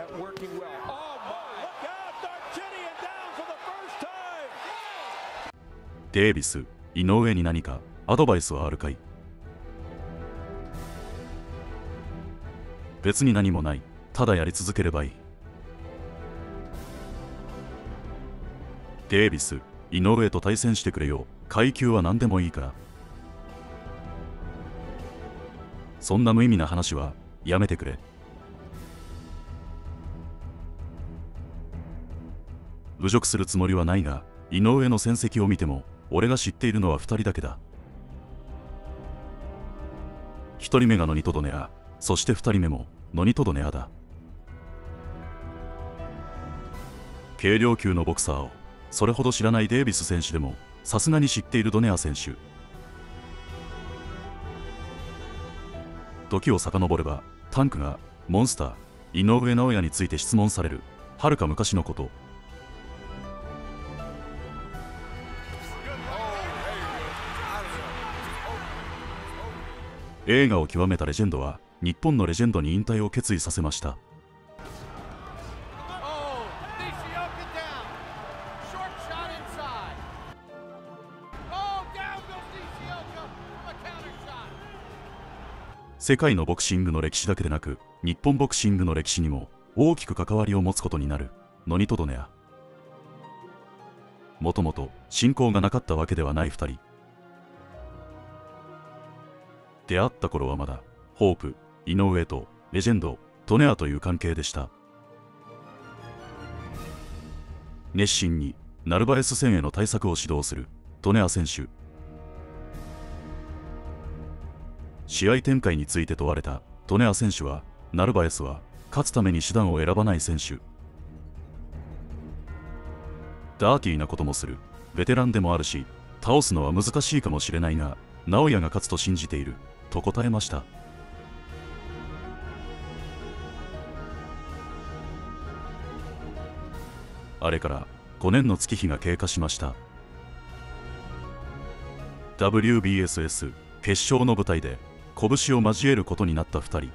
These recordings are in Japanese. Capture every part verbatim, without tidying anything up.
not working well. Oh my! Look out! Darcinian down for the first time. デイビス、井上に何かアドバイスはあるかい？別に何もない。ただやり続ければいい。デイビス、井上と対戦してくれよ。階級は何でもいいから。そんな無意味な話はやめてくれ。侮辱するつもりはないが、井上の戦績を見ても俺が知っているのはふたりだけだ。ひとりめがノニト・ドネア、そしてふたりめもノニト・ドネアだ。軽量級のボクサーをそれほど知らないデイビス選手でもさすがに知っているドネア選手。時を遡ればタンクがモンスター井上尚弥について質問されるはるか昔のこと。映画を極めたレジェンドは日本のレジェンドに引退を決意させました。世界のボクシングの歴史だけでなく日本ボクシングの歴史にも大きく関わりを持つことになるノニト・ドネア。もともと親交がなかったわけではないふたり。出会った頃はまだホープ井上とレジェンドドネアという関係でした。熱心にナルバエス戦への対策を指導するドネア選手。試合展開について問われたドネア選手は、ナルバエスは勝つために手段を選ばない選手。ダーティーなこともするベテランでもあるし、倒すのは難しいかもしれないが直哉が勝つと信じていると答えました。あれからごねんの月日が経過しました。 ダブリュービーエスエス 決勝の舞台で拳を交えることになったふたり。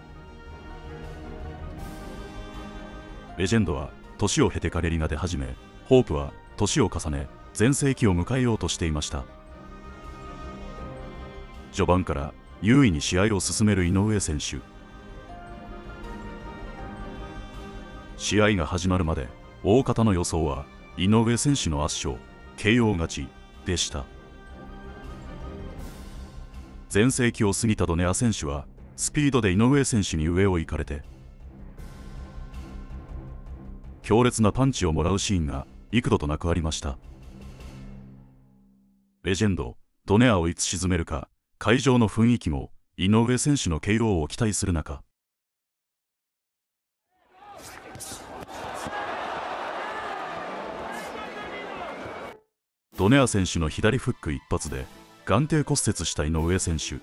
レジェンドは年を経て陰りが出始め、ホープは年を重ね全盛期を迎えようとしていました。序盤から優位に試合を進める井上選手。試合が始まるまで大方の予想は井上選手の圧勝 ケーオー 勝ちでした。全盛期を過ぎたドネア選手はスピードで井上選手に上を行かれて強烈なパンチをもらうシーンが幾度となくありました。レジェンドドネアをいつ沈めるか、会場の雰囲気も井上選手の ケーオー を期待する中、ドネア選手の左フック一発で眼底骨折した井上選手。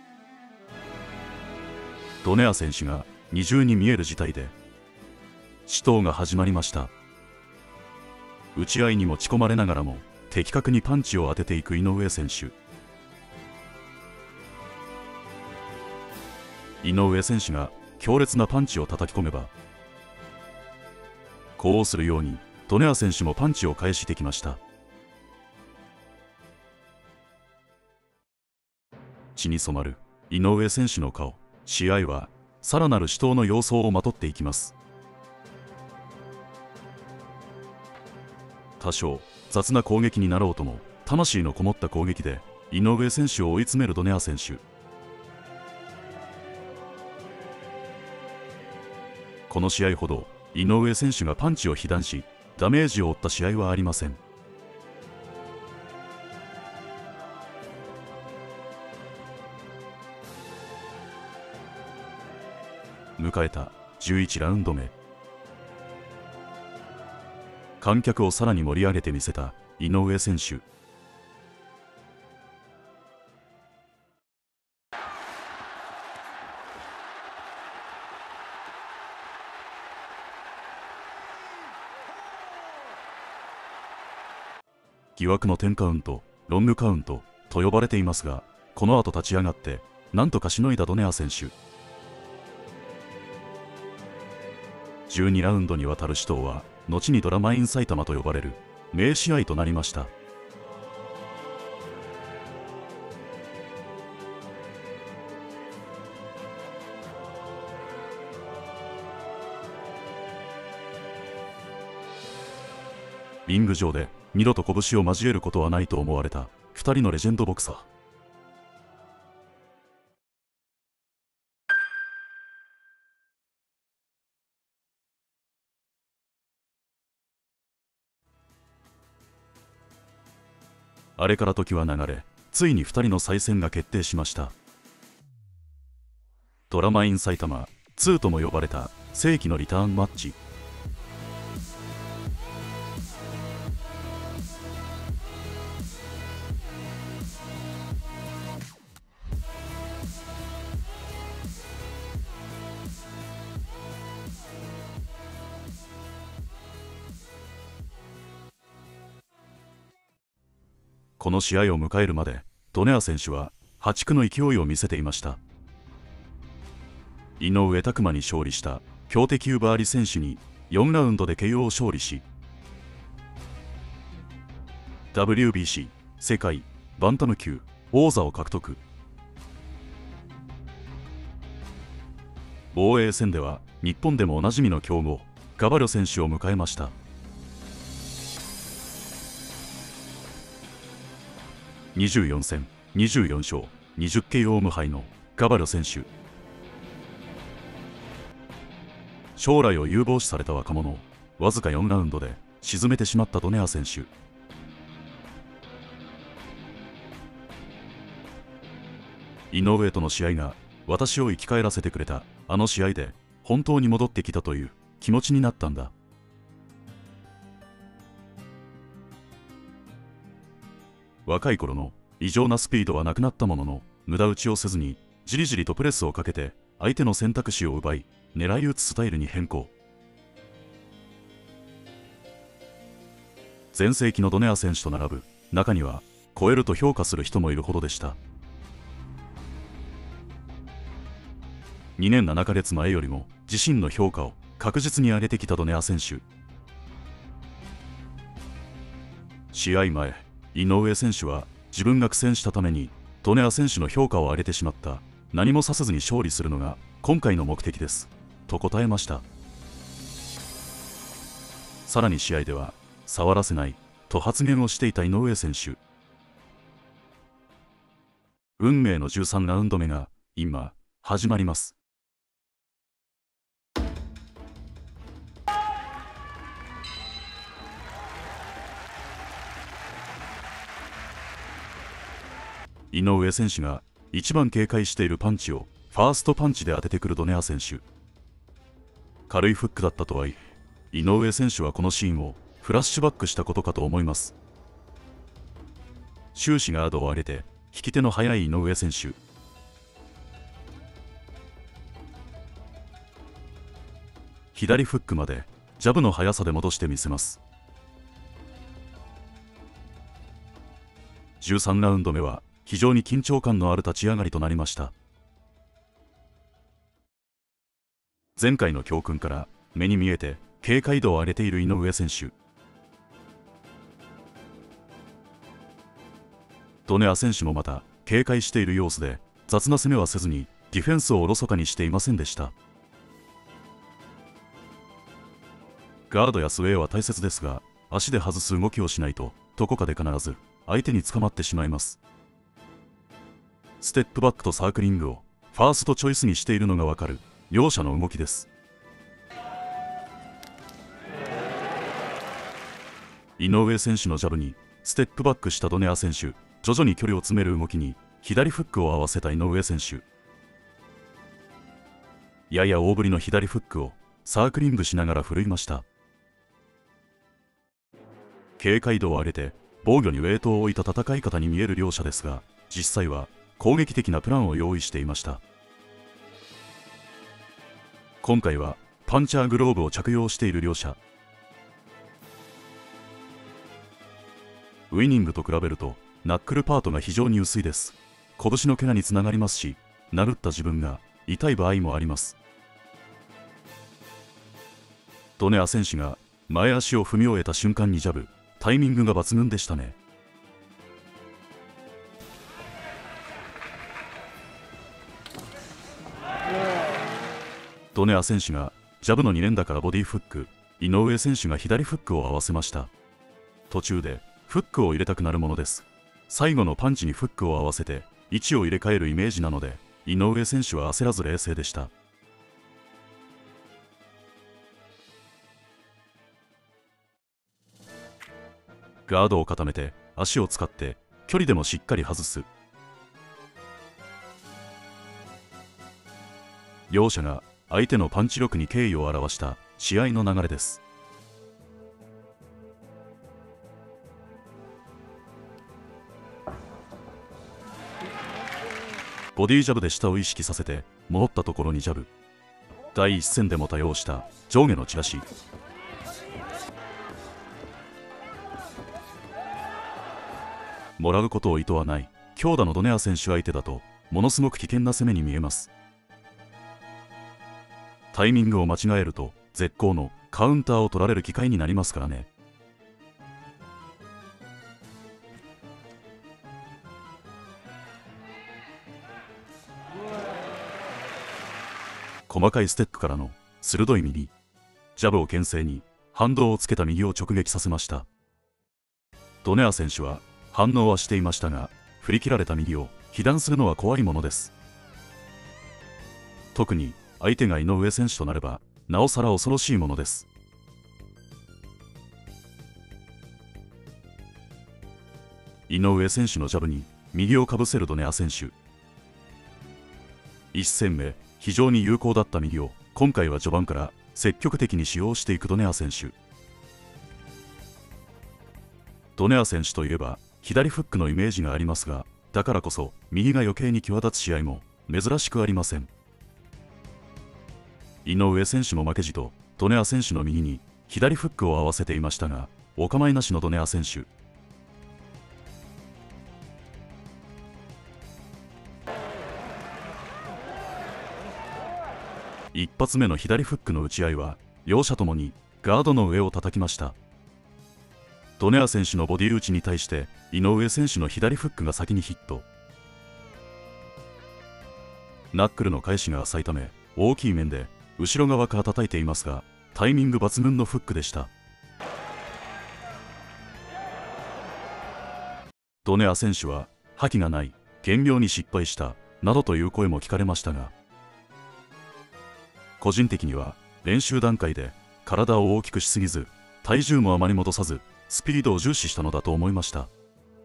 ドネア選手が二重に見える事態で死闘が始まりました。打ち合いに持ち込まれながらも的確にパンチを当てていく井上選手。井上選手が強烈なパンチを叩き込めば、呼応するようにドネア選手もパンチを返してきました。血に染まる井上選手の顔。試合はさらなる死闘の様相をまとっていきます。多少雑な攻撃になろうとも魂のこもった攻撃で井上選手を追い詰めるドネア選手。この試合ほど井上選手がパンチを被弾しダメージを負った試合はありません。迎えたじゅういちラウンド目、観客をさらに盛り上げてみせた井上選手。疑惑のテンカウント、ロングカウントと呼ばれていますが、この後立ち上がってなんとかしのいだドネア選手。 じゅうにラウンドにわたる死闘は後にドラマイン埼玉と呼ばれる名試合となりました。リング上で二度と拳を交えることはないと思われたふたりのレジェンドボクサー。あれから時は流れ、ついにふたりの再戦が決定しました。ドラマイン埼玉にとも呼ばれた世紀のリターンマッチ。この試合を迎えるまでドネア選手は破竹の勢いを見せていました。井上拓真に勝利した強敵ウバーリ選手によんラウンドで ケーオー 勝利し、 ダブリュービーシー 世界バンタム級王座を獲得。防衛戦では日本でもおなじみの強豪ガバリョ選手を迎えました。にじゅうよんせんにじゅうよん勝にじゅうケーオー 無敗のガバリョ選手。将来を有望視された若者をわずかよんラウンドで沈めてしまったドネア選手。井上との試合が私を生き返らせてくれた。あの試合で本当に戻ってきたという気持ちになったんだ。若い頃の異常なスピードはなくなったものの、無駄打ちをせずにじりじりとプレスをかけて相手の選択肢を奪い狙い撃つスタイルに変更。全盛期のドネア選手と並ぶ、中には超えると評価する人もいるほどでした。にねんななかげつまえよりも自身の評価を確実に上げてきたドネア選手。試合前、井上選手は自分が苦戦したためにドネア選手の評価を上げてしまった。何もさせずに勝利するのが今回の目的ですと答えました。さらに試合では触らせないと発言をしていた井上選手。運命のじゅうさんラウンド目が今始まります。井上選手が一番警戒しているパンチをファーストパンチで当ててくるドネア選手。軽いフックだったとはいえ、井上選手はこのシーンをフラッシュバックしたことかと思います。終始ガードを上げて引き手の速い井上選手。左フックまでジャブの速さで戻してみせます。じゅうさんラウンド目は非常に緊張感のある立ち上がりとなりました。前回の教訓から目に見えて警戒度を上げている井上選手。ドネア選手もまた警戒している様子で、雑な攻めはせずにディフェンスをおろそかにしていませんでした。ガードやスウェーは大切ですが、足で外す動きをしないとどこかで必ず相手に捕まってしまいます。ステップバックとサークリングをファーストチョイスにしているのがわかる両者の動きです。井上選手のジャブにステップバックしたドネア選手。徐々に距離を詰める動きに左フックを合わせた井上選手。やや大振りの左フックをサークリングしながら振るいました。警戒度を上げて防御にウェイトを置いた戦い方に見える両者ですが、実際は攻撃的なプランを用意していました。今回はパンチャーグローブを着用している両者。ウイニングと比べるとナックルパートが非常に薄いです。拳の怪我につながりますし、殴った自分が痛い場合もあります。 ドネア選手が前足を踏み終えた瞬間にジャブ、タイミングが抜群でしたね。ドネア選手がジャブのに連打からボディフック、井上選手が左フックを合わせました。途中でフックを入れたくなるものです。最後のパンチにフックを合わせて位置を入れ替えるイメージなので、井上選手は焦らず冷静でした。ガードを固めて足を使って距離でもしっかり外す。両者が相手のパンチ力に敬意を表した試合の流れです。ボディジャブで下を意識させて戻ったところにジャブ。第一戦でも多用した上下のチラシ。もらうことを意図はない強打のドネア選手相手だとものすごく危険な攻めに見えます。タイミングを間違えると絶好のカウンターを取られる機会になりますからね。細かいステップからの鋭い右、ジャブを牽制に反動をつけた右を直撃させました。ドネア選手は反応はしていましたが、振り切られた右を被弾するのは怖いものです。特に相手が井上選手となればなおさら恐ろしいものです。井上選手のジャブに右をかぶせるドネア選手。いち戦目非常に有効だった右を今回は序盤から積極的に使用していくドネア選手。ドネア選手といえば左フックのイメージがありますが、だからこそ右が余計に際立つ試合も珍しくありません。井上選手も負けじとドネア選手の右に左フックを合わせていましたが、お構いなしのドネア選手。一発目の左フックの打ち合いは両者ともにガードの上を叩きました。ドネア選手のボディ打ちに対して井上選手の左フックが先にヒット。ナックルの返しが浅いため大きい面で後ろ側から叩いていますが、タイミング抜群のフックでした。ドネア選手は覇気がない、減量に失敗したなどという声も聞かれましたが、個人的には練習段階で体を大きくしすぎず体重もあまり戻さずスピードを重視したのだと思いました。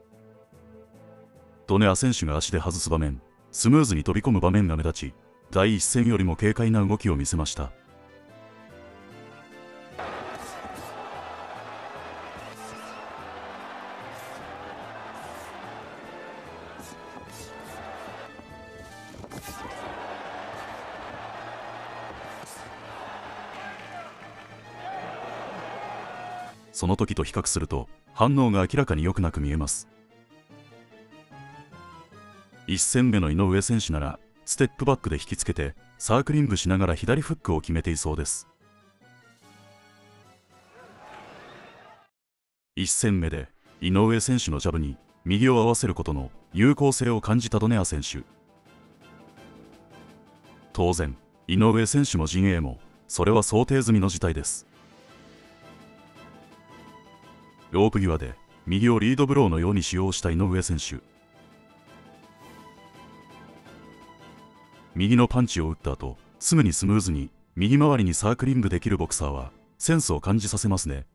ドネア選手が足で外す場面、スムーズに飛び込む場面が目立ち、第一戦よりも軽快な動きを見せました。その時と比較すると反応が明らかに良くなく見えます。いち戦目の井上選手ならステップバックで引きつけてサークリングしながら左フックを決めていそうです。いち戦目で井上選手のジャブに右を合わせることの有効性を感じたドネア選手。当然井上選手も陣営もそれは想定済みの事態です。ロープ際で右をリードブローのように使用した井上選手。右のパンチを打った後すぐにスムーズに右回りにサークリングできるボクサーはセンスを感じさせますね。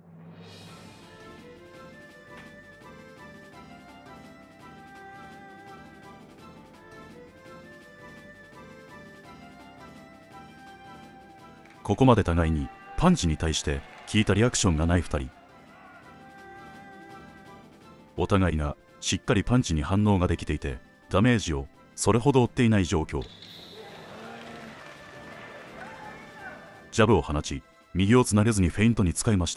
ここまで互いにパンチに対して効いたリアクションがないふたり。お互いがしっかりパンチに反応ができていてダメージをそれほど負っていない状況。ジャブを放ち右をつなげずにフェイントに使いました。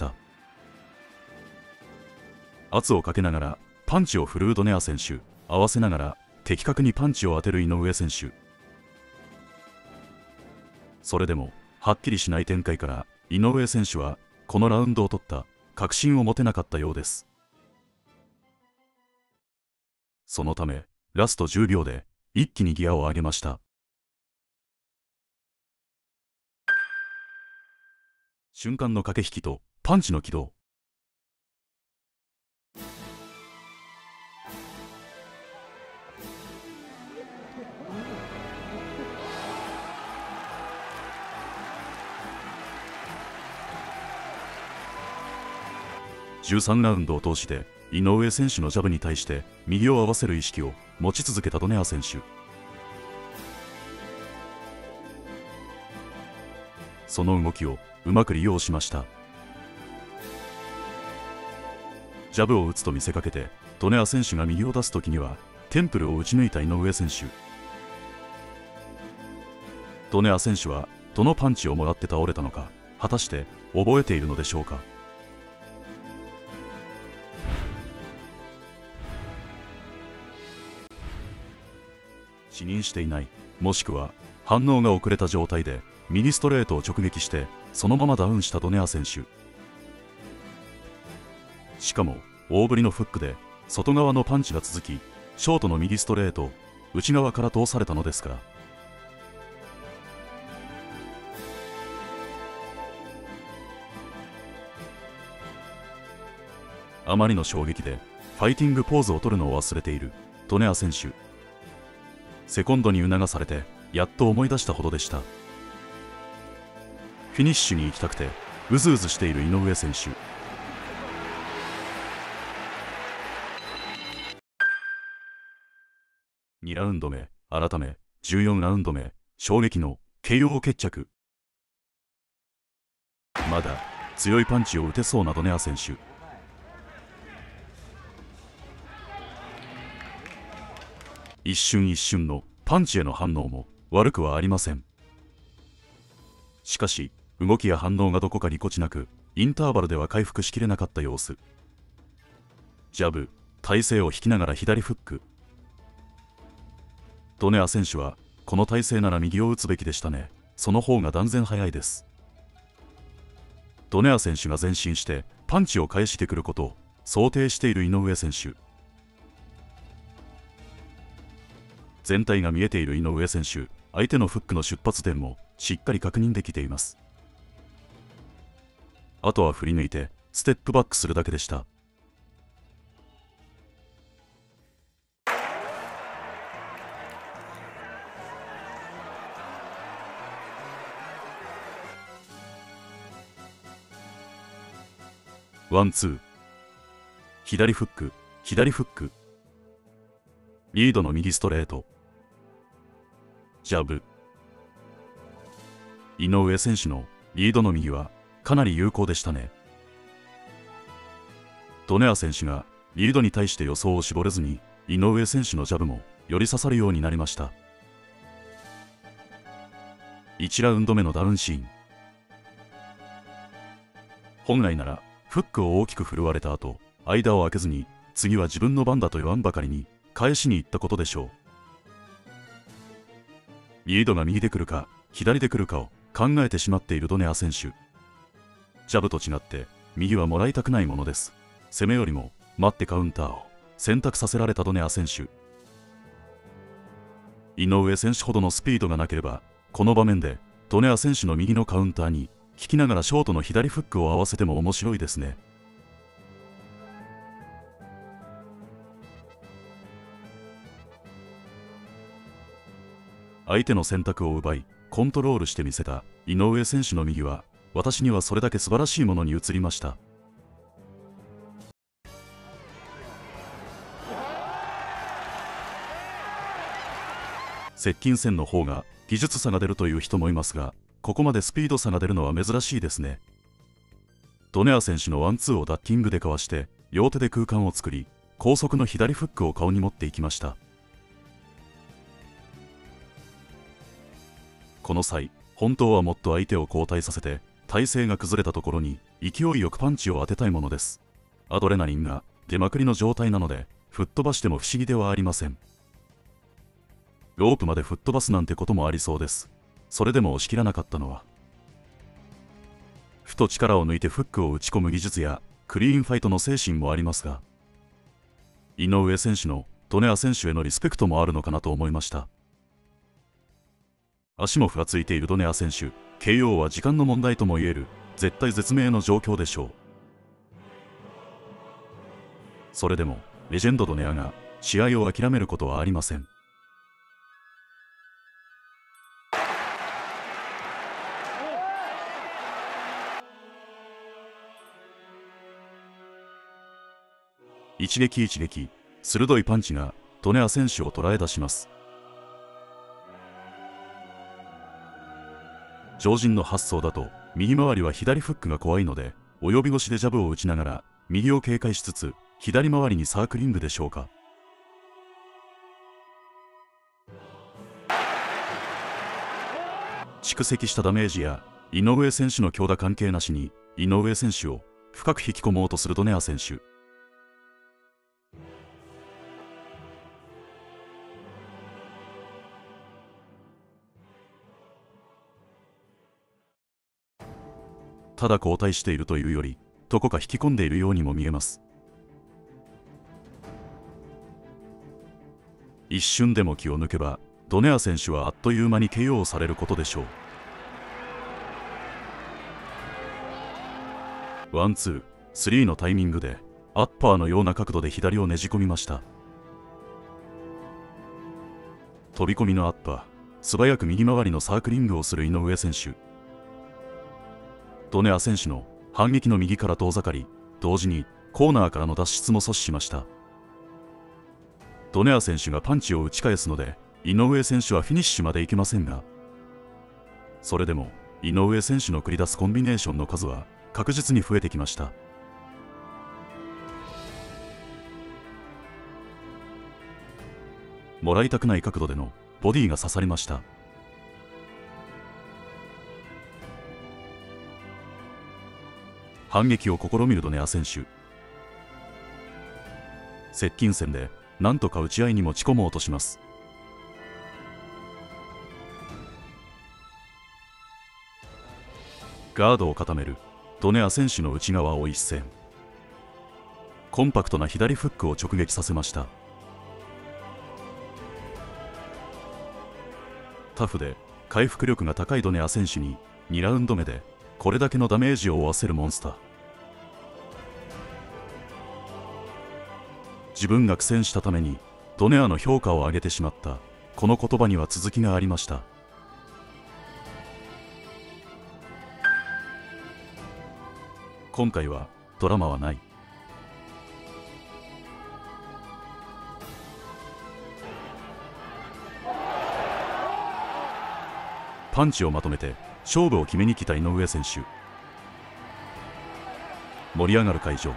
圧をかけながらパンチを振るうドネア選手、合わせながら的確にパンチを当てる井上選手。それでもはっきりしない展開から井上選手はこのラウンドを取った確信を持てなかったようです。そのためラストじゅうびょうで一気にギアを上げました。瞬間の駆け引きとパンチの軌道。じゅうさんラウンドを通して井上選手のジャブに対して右を合わせる意識を持ち続けたドネア選手。その動きをうまく利用しました。ジャブを打つと見せかけてドネア選手が右を出すときにはテンプルを打ち抜いた井上選手。ドネア選手はどのパンチをもらって倒れたのか、果たして覚えているのでしょうか。視認していない、もしくは反応が遅れた状態で右ストレートを直撃してそのままダウンしたドネア選手。しかも大振りのフックで外側のパンチが続き、ショートの右ストレートを内側から通されたのですから。あまりの衝撃でファイティングポーズを取るのを忘れているドネア選手。セコンドに促されてやっと思い出したほどでした。フィニッシュに行きたくてうずうずしている井上選手。にラウンド目、改めじゅうよんラウンド目、衝撃の ケーオー 決着。まだ強いパンチを打てそうなドネア選手。一瞬一瞬のパンチへの反応も悪くはありません。しかし動きや反応がどこかぎこちなく、インターバルでは回復しきれなかった様子。ジャブ、体勢を引きながら左フック。ドネア選手はこの体勢なら右を打つべきでしたね。その方が断然早いです。ドネア選手が前進してパンチを返してくることを想定している井上選手。全体が見えている井上選手、相手のフックの出発点もしっかり確認できています。あとは振り抜いてステップバックするだけでした。ワンツー、左フック、左フック、リードの右ストレート、ジャブ。井上選手のリードの右はかなり有効でしたね。ドネア選手がリードに対して予想を絞れずに、井上選手のジャブもより刺さるようになりました。いちラウンド目のダウンシーン。本来ならフックを大きく振るわれた後、間を空けずに次は自分の番だと言わんばかりに返しに行ったことでしょう。リードが右で来るか左で来るかを考えてしまっているドネア選手。ジャブと違って右はもらいたくないものです。攻めよりも待ってカウンターを選択させられたドネア選手。井上選手ほどのスピードがなければこの場面でドネア選手の右のカウンターに効きながらショートの左フックを合わせても面白いですね。相手の選択を奪いコントロールしてみせた井上選手の右は、私にはそれだけ素晴らしいものに映りました。接近戦の方が技術差が出るという人もいますが、ここまでスピード差が出るのは珍しいですね。ドネア選手のワンツーをダッキングでかわして両手で空間を作り、高速の左フックを顔に持っていきました。この際、本当はもっと相手を後退させて体勢が崩れたところに勢いよくパンチを当てたいものです。アドレナリンが出まくりの状態なので吹っ飛ばしても不思議ではありません。ロープまで吹っ飛ばすなんてこともありそうです。それでも押し切らなかったのはと力を抜いてフックを打ち込む技術やクリーンファイトの精神もありますが、井上選手のドネア選手へのリスペクトもあるのかなと思いました。足もふらついているドネア選手、ケーオー は時間の問題ともいえる絶対絶命の状況でしょう。それでもレジェンドドネアが試合を諦めることはありません。一撃一撃、鋭いパンチがドネア選手を捉え出します。常人の発想だと右回りは左フックが怖いので、及び腰でジャブを打ちながら右を警戒しつつ左回りにサークリングでしょうか。蓄積したダメージや井上選手の強打関係なしに井上選手を深く引き込もうとするドネア選手。ただ後退しているというより、どこか引き込んでいるようにも見えます。一瞬でも気を抜けば、ドネア選手はあっという間に ケーオー されることでしょう。ワン、ツー、スリーのタイミングで、アッパーのような角度で左をねじ込みました。飛び込みのアッパー、素早く右回りのサークリングをする井上選手。ドネア選手の反撃の右から遠ざかり、同時にコーナーからの脱出も阻止しました。ドネア選手がパンチを打ち返すので、井上選手はフィニッシュまでいけませんが、それでも井上選手の繰り出すコンビネーションの数は確実に増えてきました。もらいたくない角度でのボディが刺さりました。反撃を試みるドネア選手。接近戦でなんとか打ち合いに持ち込もうとします。ガードを固めるドネア選手の内側を一閃。コンパクトな左フックを直撃させました。タフで回復力が高いドネア選手ににラウンド目でこれだけのダメージを負わせるモンスター。自分が苦戦したためにドネアの評価を上げてしまった。この言葉には続きがありました。今回はドラマはない。パンチをまとめて勝負を決めに来た井上選手。盛り上がる会場。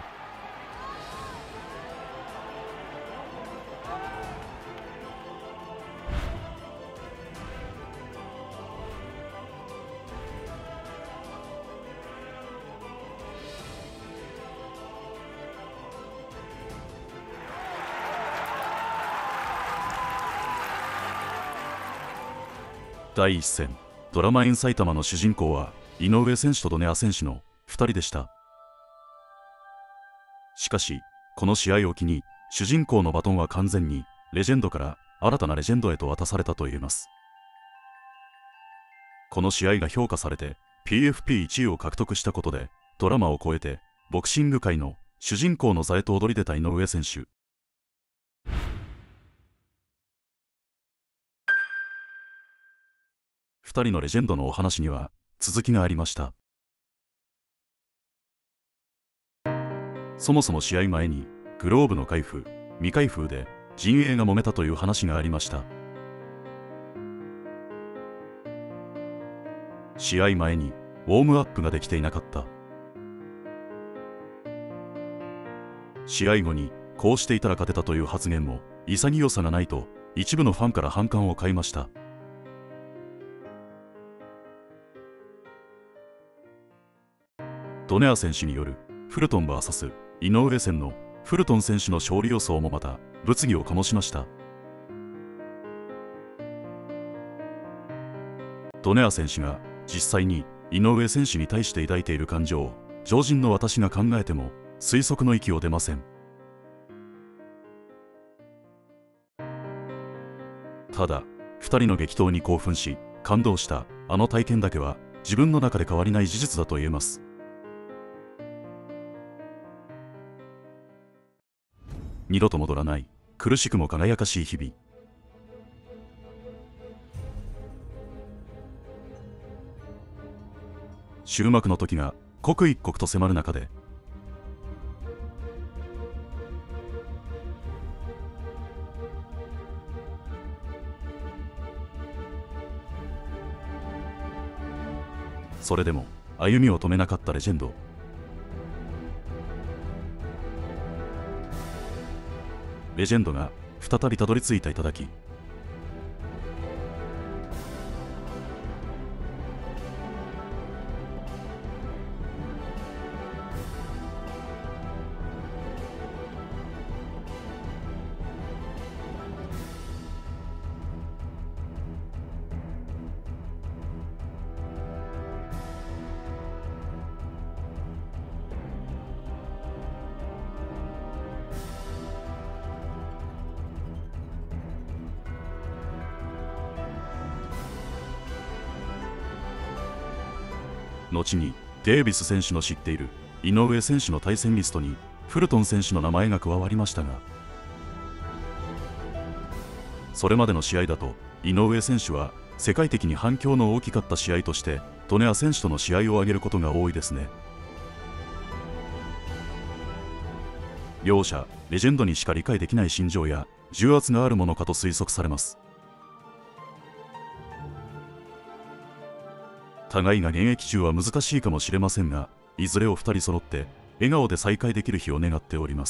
だいいっ戦、ドラマイン埼玉の主人公は井上選手とドネア選手のふたりでした。しかしこの試合を機に主人公のバトンは完全にレジェンドから新たなレジェンドへと渡されたと言えます。この試合が評価されて ピーエフピーいちいを獲得したことで、ドラマを超えてボクシング界の主人公の座へと躍り出た井上選手。ふたりのレジェンドのお話には続きがありました。そもそも試合前にグローブの開封未開封で陣営が揉めたという話がありました。試合前にウォームアップができていなかった。試合後にこうしていたら勝てたという発言も潔さがないと一部のファンから反感を買いました。ドネア選手によるフルトン ブイエス 井上戦のフルトン選手の勝利予想もまた物議を醸しました。ドネア選手が実際に井上選手に対して抱いている感情を常人の私が考えても推測の域を出ません。ただふたりの激闘に興奮し感動したあの体験だけは自分の中で変わりない事実だと言えます。二度と戻らない苦しくも輝かしい日々。終幕の時が刻一刻と迫る中で、それでも歩みを止めなかったレジェンド。レジェンドが再びたどり着いた頂。後にデイビス選手の知っている井上選手の対戦リストにフルトン選手の名前が加わりましたが、それまでの試合だと井上選手は世界的に反響の大きかった試合としてドネア選手との試合を挙げることが多いですね。両者レジェンドにしか理解できない心情や重圧があるものかと推測されます。互いが現役中は難しいかもしれませんが、いずれお二人揃って笑顔で再会できる日を願っております。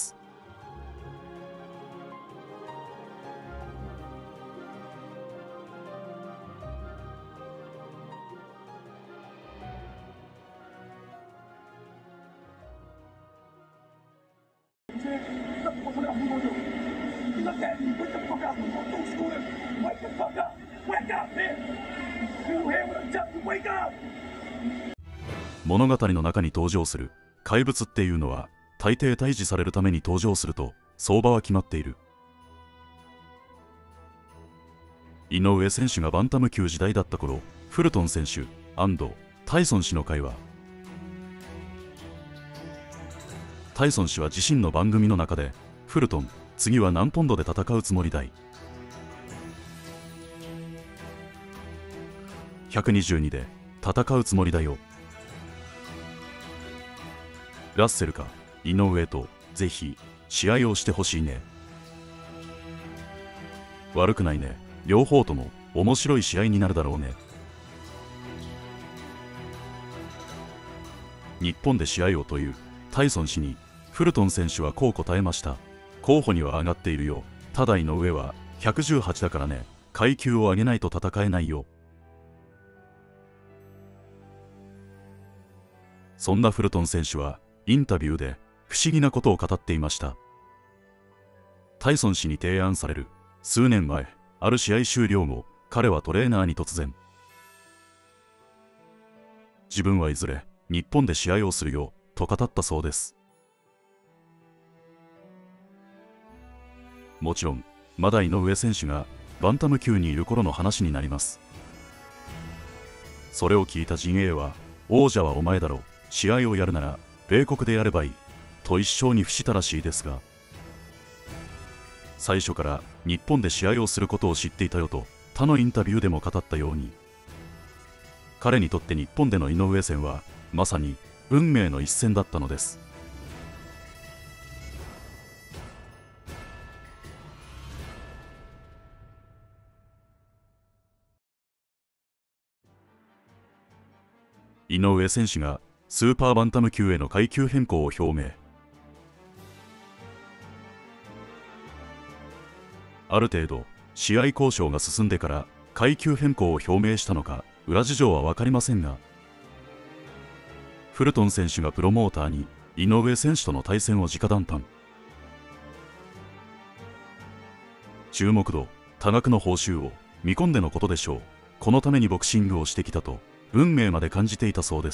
物語の中に登場する怪物っていうのは大抵退治されるために登場すると相場は決まっている。井上選手がバンタム級時代だった頃、フルトン選手&タイソン氏の会話。タイソン氏は自身の番組の中で、フルトン、次は何ポンドで戦うつもりだい。ひゃくにじゅうにで戦うつもりだよ。ラッセルか井上とぜひ試合をしてほしいね。悪くないね。両方とも面白い試合になるだろうね。日本で試合をというタイソン氏にフルトン選手はこう答えました。候補には上がっているよ。ただ井上はひゃくじゅうはちだからね。階級を上げないと戦えないよ。そんなフルトン選手はインタビューで不思議なことを語っていました。タイソン氏に提案される数年前、ある試合終了後、彼はトレーナーに突然、自分はいずれ日本で試合をするよと語ったそうです。もちろんまだ井上選手がバンタム級にいる頃の話になります。それを聞いた陣営は、王者はお前だろう、試合をやるなら米国でやればいいと一生に付したらしいですが、最初から日本で試合をすることを知っていたよと他のインタビューでも語ったように、彼にとって日本での井上戦はまさに運命の一戦だったのです。井上選手がスーパーバンタム級への階級変更を表明。ある程度試合交渉が進んでから階級変更を表明したのか裏事情は分かりませんが、フルトン選手がプロモーターに井上選手との対戦を直談判。注目度、多額の報酬を見込んでのことでしょう。このためにボクシングをしてきたと運命まで感じていたそうです。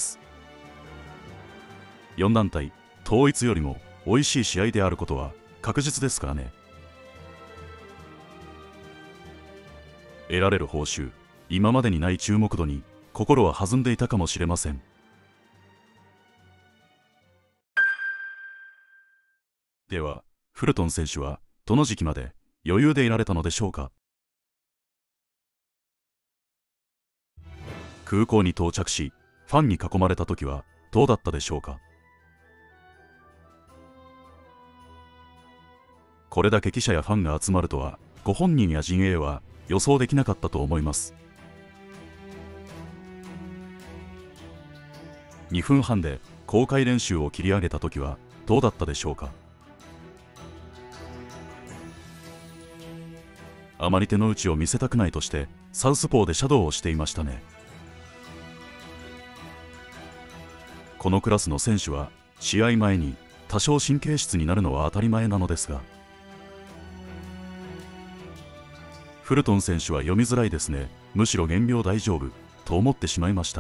よん団体統一よりも美味しい試合であることは確実ですからね。得られる報酬、今までにない注目度に心は弾んでいたかもしれません。では、フルトン選手はどの時期まで余裕でいられたのでしょうか。空港に到着し、ファンに囲まれた時はどうだったでしょうか。これだけ記者やファンが集まるとは、ご本人や陣営は予想できなかったと思います。にふんはんで公開練習を切り上げた時はどうだったでしょうか。あまり手の内を見せたくないとしてサウスポーでシャドウをしていましたね。このクラスの選手は試合前に多少神経質になるのは当たり前なのですが、フルトン選手は読みづらいですね。むしろ減量大丈夫と思ってしまいました。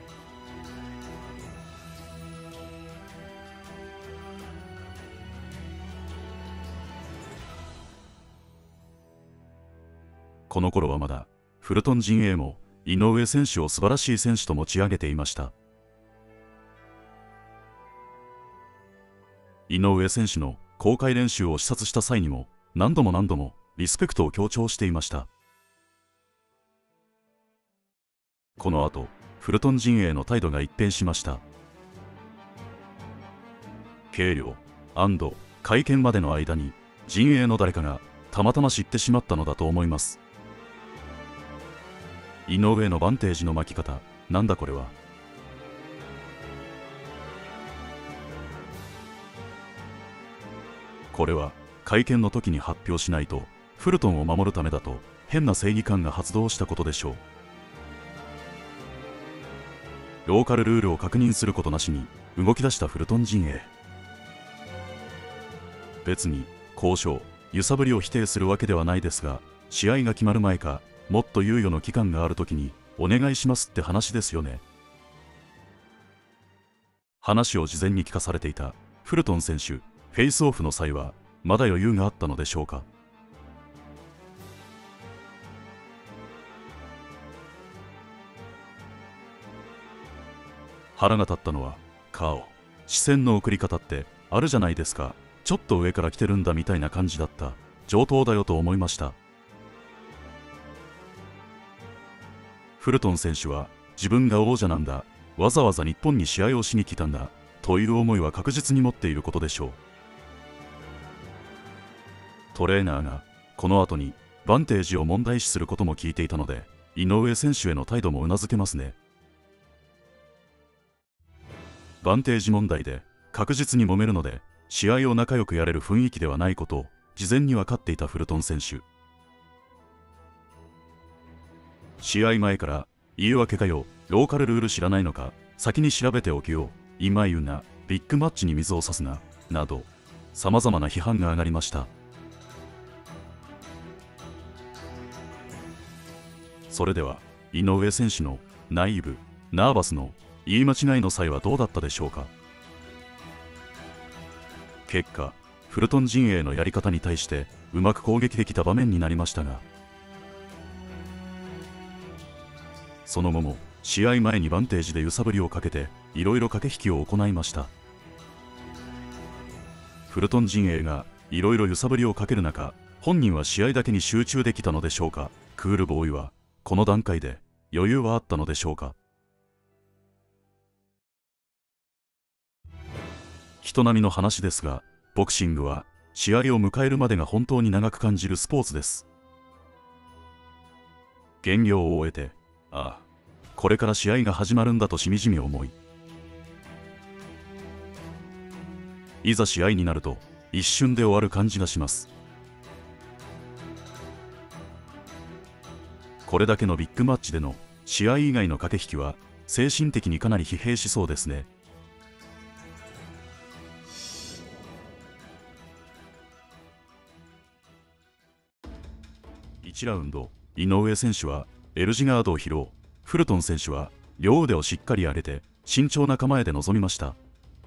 この頃はまだフルトン陣営も井上選手を素晴らしい選手と持ち上げていました。井上選手の公開練習を視察した際にも何度も何度もリスペクトを強調していました。この後、フルトン陣営の態度が一変しました。計量、会見までの間に陣営の誰かがたまたま知ってしまったのだと思います。井上のバンテージの巻き方、なんだこれは。これは会見の時に発表しないとフルトンを守るためだと変な正義感が発動したことでしょう。ローカルルールを確認することなしに動き出したフルトン陣営。別に交渉、揺さぶりを否定するわけではないですが、試合が決まる前かもっと猶予の期間がある時にお願いしますって話ですよね。話を事前に聞かされていたフルトン選手、フェイスオフの際はまだ余裕があったのでしょうか。腹が立ったのは顔、視線の送り方ってあるじゃないですか。ちょっと上から来てるんだみたいな感じだった。上等だよと思いました。フルトン選手は自分が王者なんだ、わざわざ日本に試合をしに来たんだという思いは確実に持っていることでしょう。トレーナーがこの後にバンテージを問題視することも聞いていたので、井上選手への態度もうなずけますね。バンテージ問題で確実に揉めるので試合を仲良くやれる雰囲気ではないことを事前に分かっていたフルトン選手。試合前から言い訳かよ、ローカルルール知らないのか、先に調べておきよう、今言うな、ビッグマッチに水を差すな、などさまざまな批判が上がりました。それでは井上選手のナイーブ、ナーバスの言い間違いの際はどうだったでしょうか。結果、フルトン陣営のやり方に対してうまく攻撃できた場面になりましたが、その後も試合前にバンテージで揺さぶりをかけていろいろ駆け引きを行いました。フルトン陣営がいろいろ揺さぶりをかける中、本人は試合だけに集中できたのでしょうか。クールボーイはこの段階で余裕はあったのでしょうか。人並みの話ですが、ボクシングは試合を迎えるまでが本当に長く感じるスポーツです。減量を終えて、ああ、これから試合が始まるんだとしみじみ思い、いざ試合になると一瞬で終わる感じがします。これだけのビッグマッチでの試合以外の駆け引きは精神的にかなり疲弊しそうですね。いちラウンド、井上選手は L 字ガードを披露。フルトン選手は両腕をしっかり上げて慎重な構えで臨みました。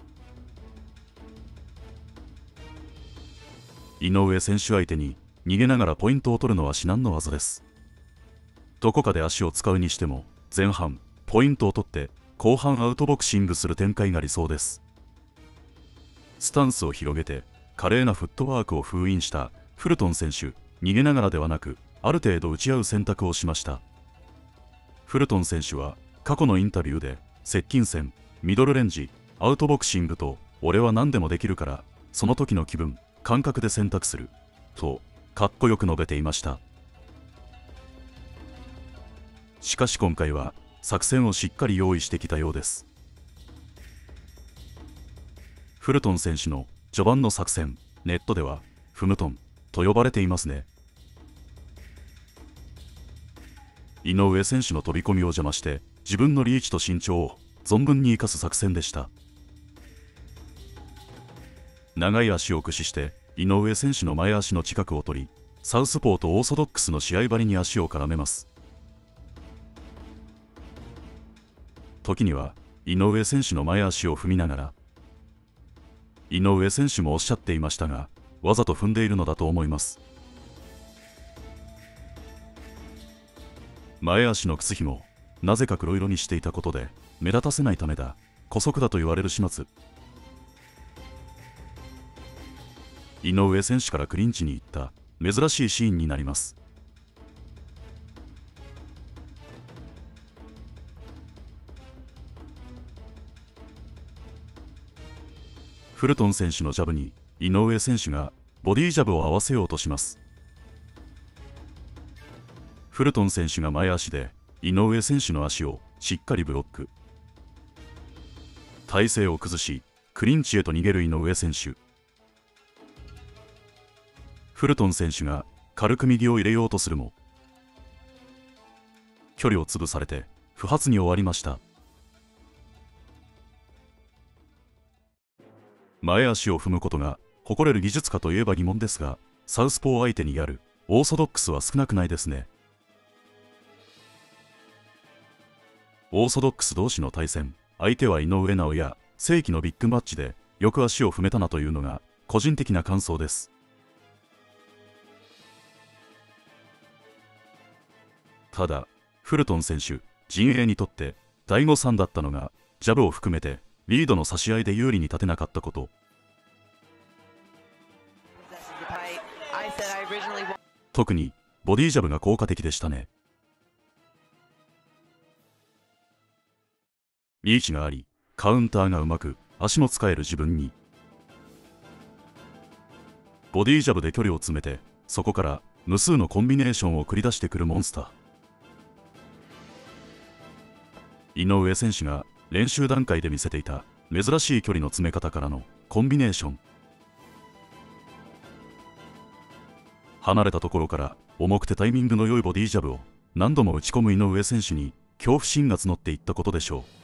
井上選手相手に逃げながらポイントを取るのは至難の業です。どこかで足を使うにしても前半ポイントを取って後半アウトボクシングする展開が理想です。スタンスを広げて華麗なフットワークを封印したフルトン選手、逃げながらではなくある程度打ち合う選択をしました。フルトン選手は過去のインタビューで接近戦、ミドルレンジ、アウトボクシングと俺は何でもできるからその時の気分、感覚で選択するとかっこよく述べていました。しかし今回は作戦をしっかり用意してきたようです。フルトン選手の序盤の作戦、ネットではフムトンと呼ばれていますね。井上選手の飛び込みを邪魔して自分のリーチと身長を存分に生かす作戦でした。長い足を駆使して井上選手の前足の近くを取り、サウスポーとオーソドックスの試合ばりに足を絡めます。時には井上選手の前足を踏みながら、井上選手もおっしゃっていましたが、わざと踏んでいるのだと思います。前足の靴ひも、なぜか黒色にしていたことで目立たせないためだ、姑息だと言われる始末。井上選手からクリンチに行った珍しいシーンになります。フルトン選手のジャブに井上選手がボディジャブを合わせようとします。フルトン選手が前足で井上選手の足をしっかりブロック。体勢を崩しクリンチへと逃げる井上選手。フルトン選手が軽く右を入れようとするも距離を潰されて不発に終わりました。前足を踏むことが誇れる技術かといえば疑問ですが、サウスポー相手にやるオーソドックスは少なくないですね。オーソドックス同士の対戦、相手は井上尚弥、世紀のビッグマッチでよく足を踏めたなというのが個人的な感想です。ただフルトン選手陣営にとってだいごさんだったのがジャブを含めてリードの差し合いで有利に立てなかったこと。特にボディジャブが効果的でしたね。リーチがありカウンターがうまく足も使える自分にボディジャブで距離を詰めて、そこから無数のコンビネーションを繰り出してくるモンスター。井上選手が練習段階で見せていた珍しい距離の詰め方からのコンビネーション。離れたところから重くてタイミングの良いボディジャブを何度も打ち込む井上選手に恐怖心が募っていったことでしょう。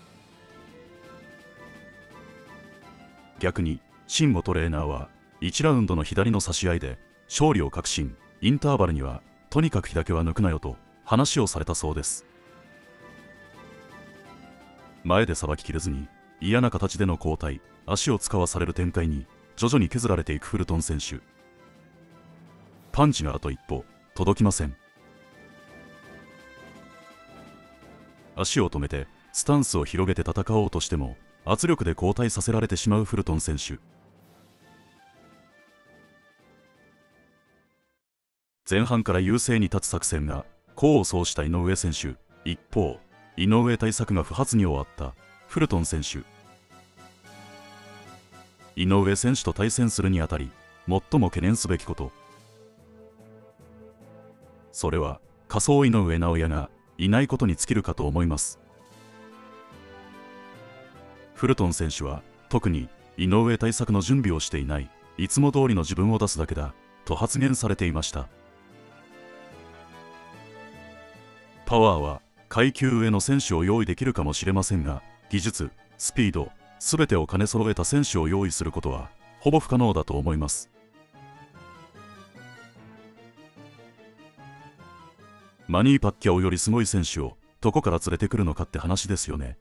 逆に慎吾トレーナーはいちラウンドの左の差し合いで勝利を確信。インターバルにはとにかく左手は抜くなよと話をされたそうです。前でさばききれずに嫌な形での交代、足を使わされる展開に徐々に削られていくフルトン選手。パンチがあと一歩届きません。足を止めてスタンスを広げて戦おうとしても圧力で後退させられてしまうフルトン選手。前半から優勢に立つ作戦が功を奏した井上選手。一方井上対策が不発に終わったフルトン選手。井上選手と対戦するにあたり最も懸念すべきこと、それは仮想井上尚弥がいないことに尽きるかと思います。フルトン選手は特に井上対策の準備をしていない、いつも通りの自分を出すだけだと発言されていました。パワーは階級上の選手を用意できるかもしれませんが、技術、スピード、すべてを兼ね揃えた選手を用意することはほぼ不可能だと思います。マニー・パッキャオよりすごい選手をどこから連れてくるのかって話ですよね。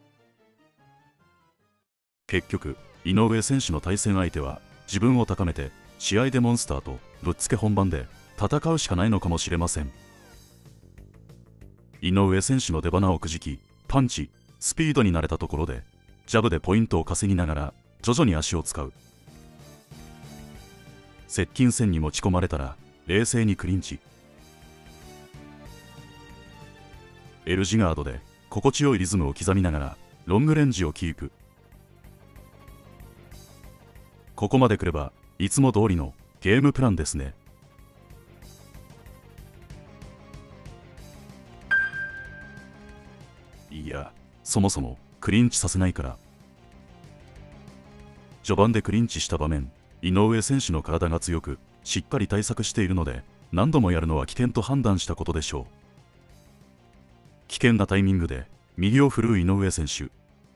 結局井上選手の対戦相手は自分を高めて試合でモンスターとぶっつけ本番で戦うしかないのかもしれません。井上選手の出花をくじき、パンチ、スピードに慣れたところでジャブでポイントを稼ぎながら徐々に足を使う。接近戦に持ち込まれたら冷静にクリンチ。L 字ガードで心地よいリズムを刻みながらロングレンジをキープ。ここまで来ればいつも通りのゲームプランですね。いや、そもそもクリンチさせないから。序盤でクリンチした場面、井上選手の体が強くしっかり対策しているので何度もやるのは危険と判断したことでしょう。危険なタイミングで右を振るう井上選手。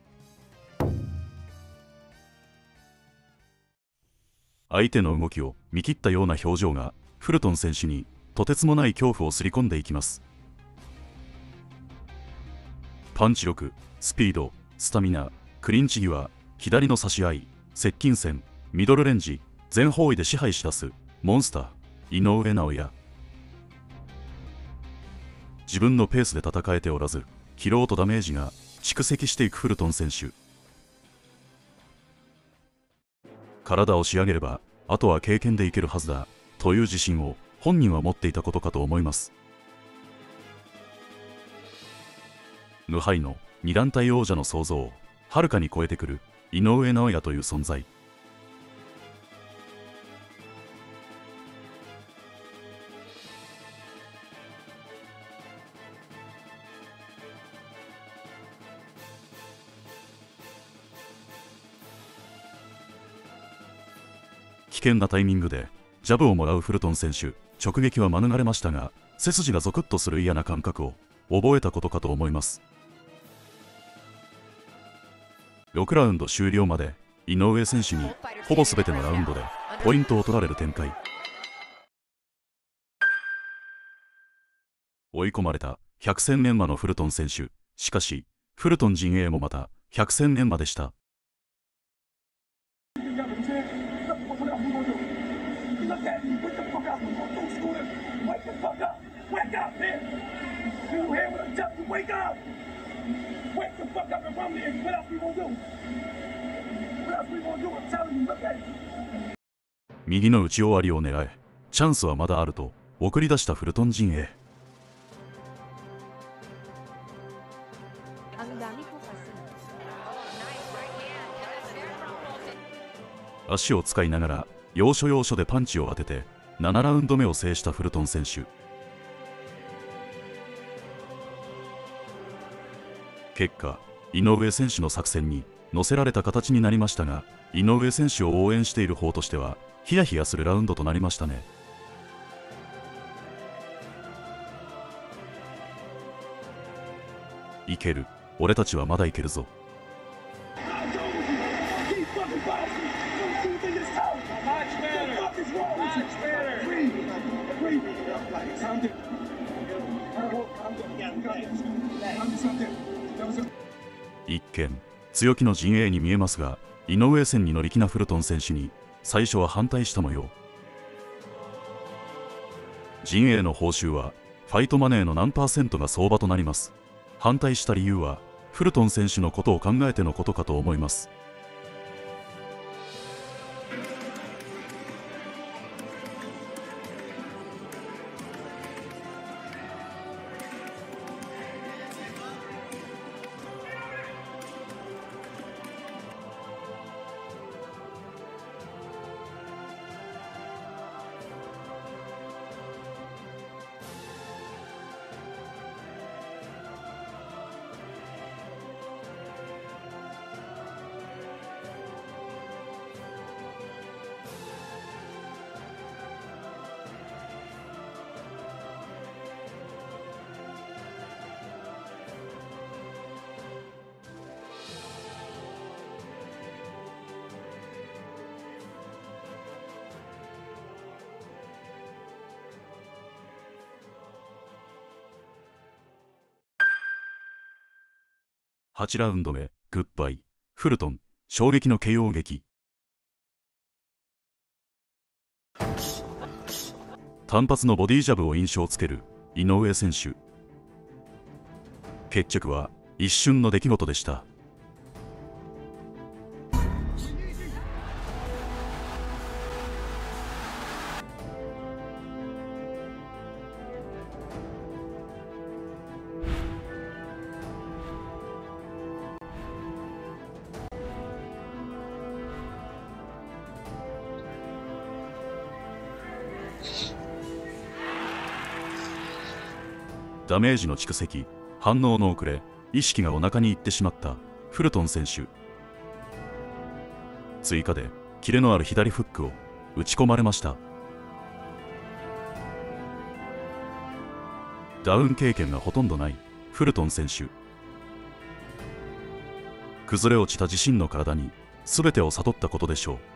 相手の動きを見切ったような表情がフルトン選手にとてつもない恐怖をすり込んでいきます。パンチ力、スピード、スタミナ、クリンチ際、左の差し合い、接近戦、ミドルレンジ、全方位で支配し出すモンスター井上尚弥。自分のペースで戦えておらず疲労とダメージが蓄積していくフルトン選手。体を仕上げればあとは経験でいけるはずだという自信を本人は持っていたことかと思います。無敗のに団体王者の想像をはるかに超えてくる井上尚弥という存在。危険なタイミングでジャブをもらうフルトン選手。直撃は免れましたが背筋がゾクッとする嫌な感覚を覚えたことかと思います。ろくラウンド終了まで井上選手にほぼ全てのラウンドでポイントを取られる展開。追い込まれた百戦錬磨のフルトン選手。しかしフルトン陣営もまた百戦錬磨でした。右の打ち終わりを狙え、チャンスはまだあると送り出したフルトン陣営。足を使いながら要所要所でパンチを当ててななラウンド目を制したフルトン選手。結果井上選手の作戦に乗せられた形になりましたが、井上選手を応援している方としてはヒヤヒヤするラウンドとなりましたね。いける、俺たちはまだいけるぞ。一見強気の陣営に見えますが、井上戦に乗り気なフルトン選手に最初は反対した模様。陣営の報酬はファイトマネーの何パーセントが相場となります。反対した理由はフルトン選手のことを考えてのことかと思います。 はちラウンド目、グッバイ、フルトン、衝撃のケーオー劇。単発のボディジャブを印象つける井上選手。決着は一瞬の出来事でした。ダメージの蓄積、反応の遅れ、意識がお腹にいってしまったフルトン選手。追加でキレのある左フックを打ち込まれました。ダウン経験がほとんどないフルトン選手。崩れ落ちた自身の体に全てを悟ったことでしょう。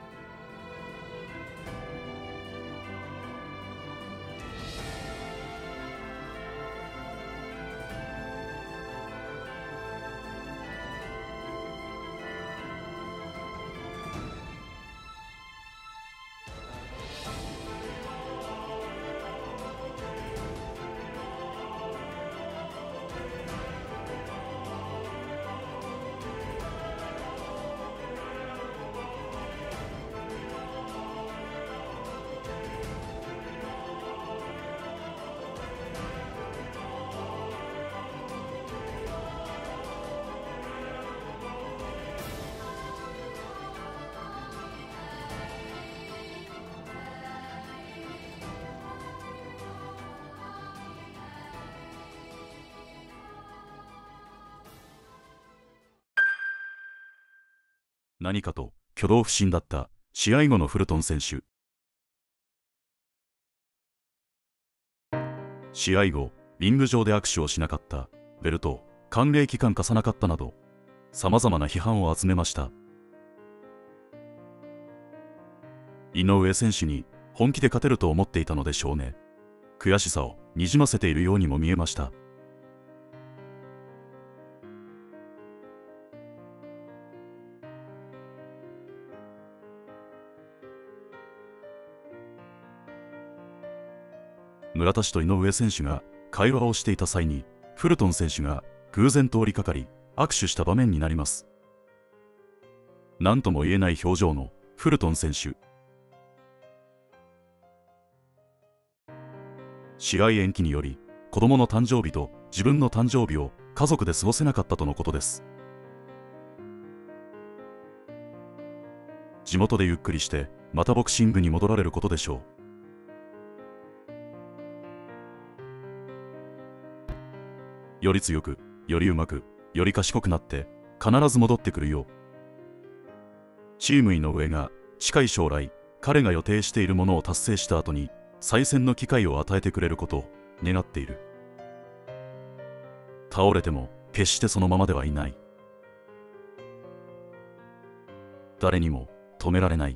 何かと挙動不審だった試合後のフルトン選手。試合後、リング上で握手をしなかった、ベルトを寒冷期間貸さなかったなど、様々な批判を集めました。井上選手に本気で勝てると思っていたのでしょうね。悔しさをにじませているようにも見えました。村田氏と井上選手が会話をしていた際に、フルトン選手が偶然通りかかり握手した場面になります。何とも言えない表情のフルトン選手。試合延期により子供の誕生日と自分の誕生日を家族で過ごせなかったとのことです。地元でゆっくりしてまたボクシングに戻られることでしょう。より強く、よりうまく、より賢くなって必ず戻ってくるよ。チーム井上が近い将来彼が予定しているものを達成した後に再戦の機会を与えてくれることを願っている。倒れても決してそのままではいない。誰にも止められない。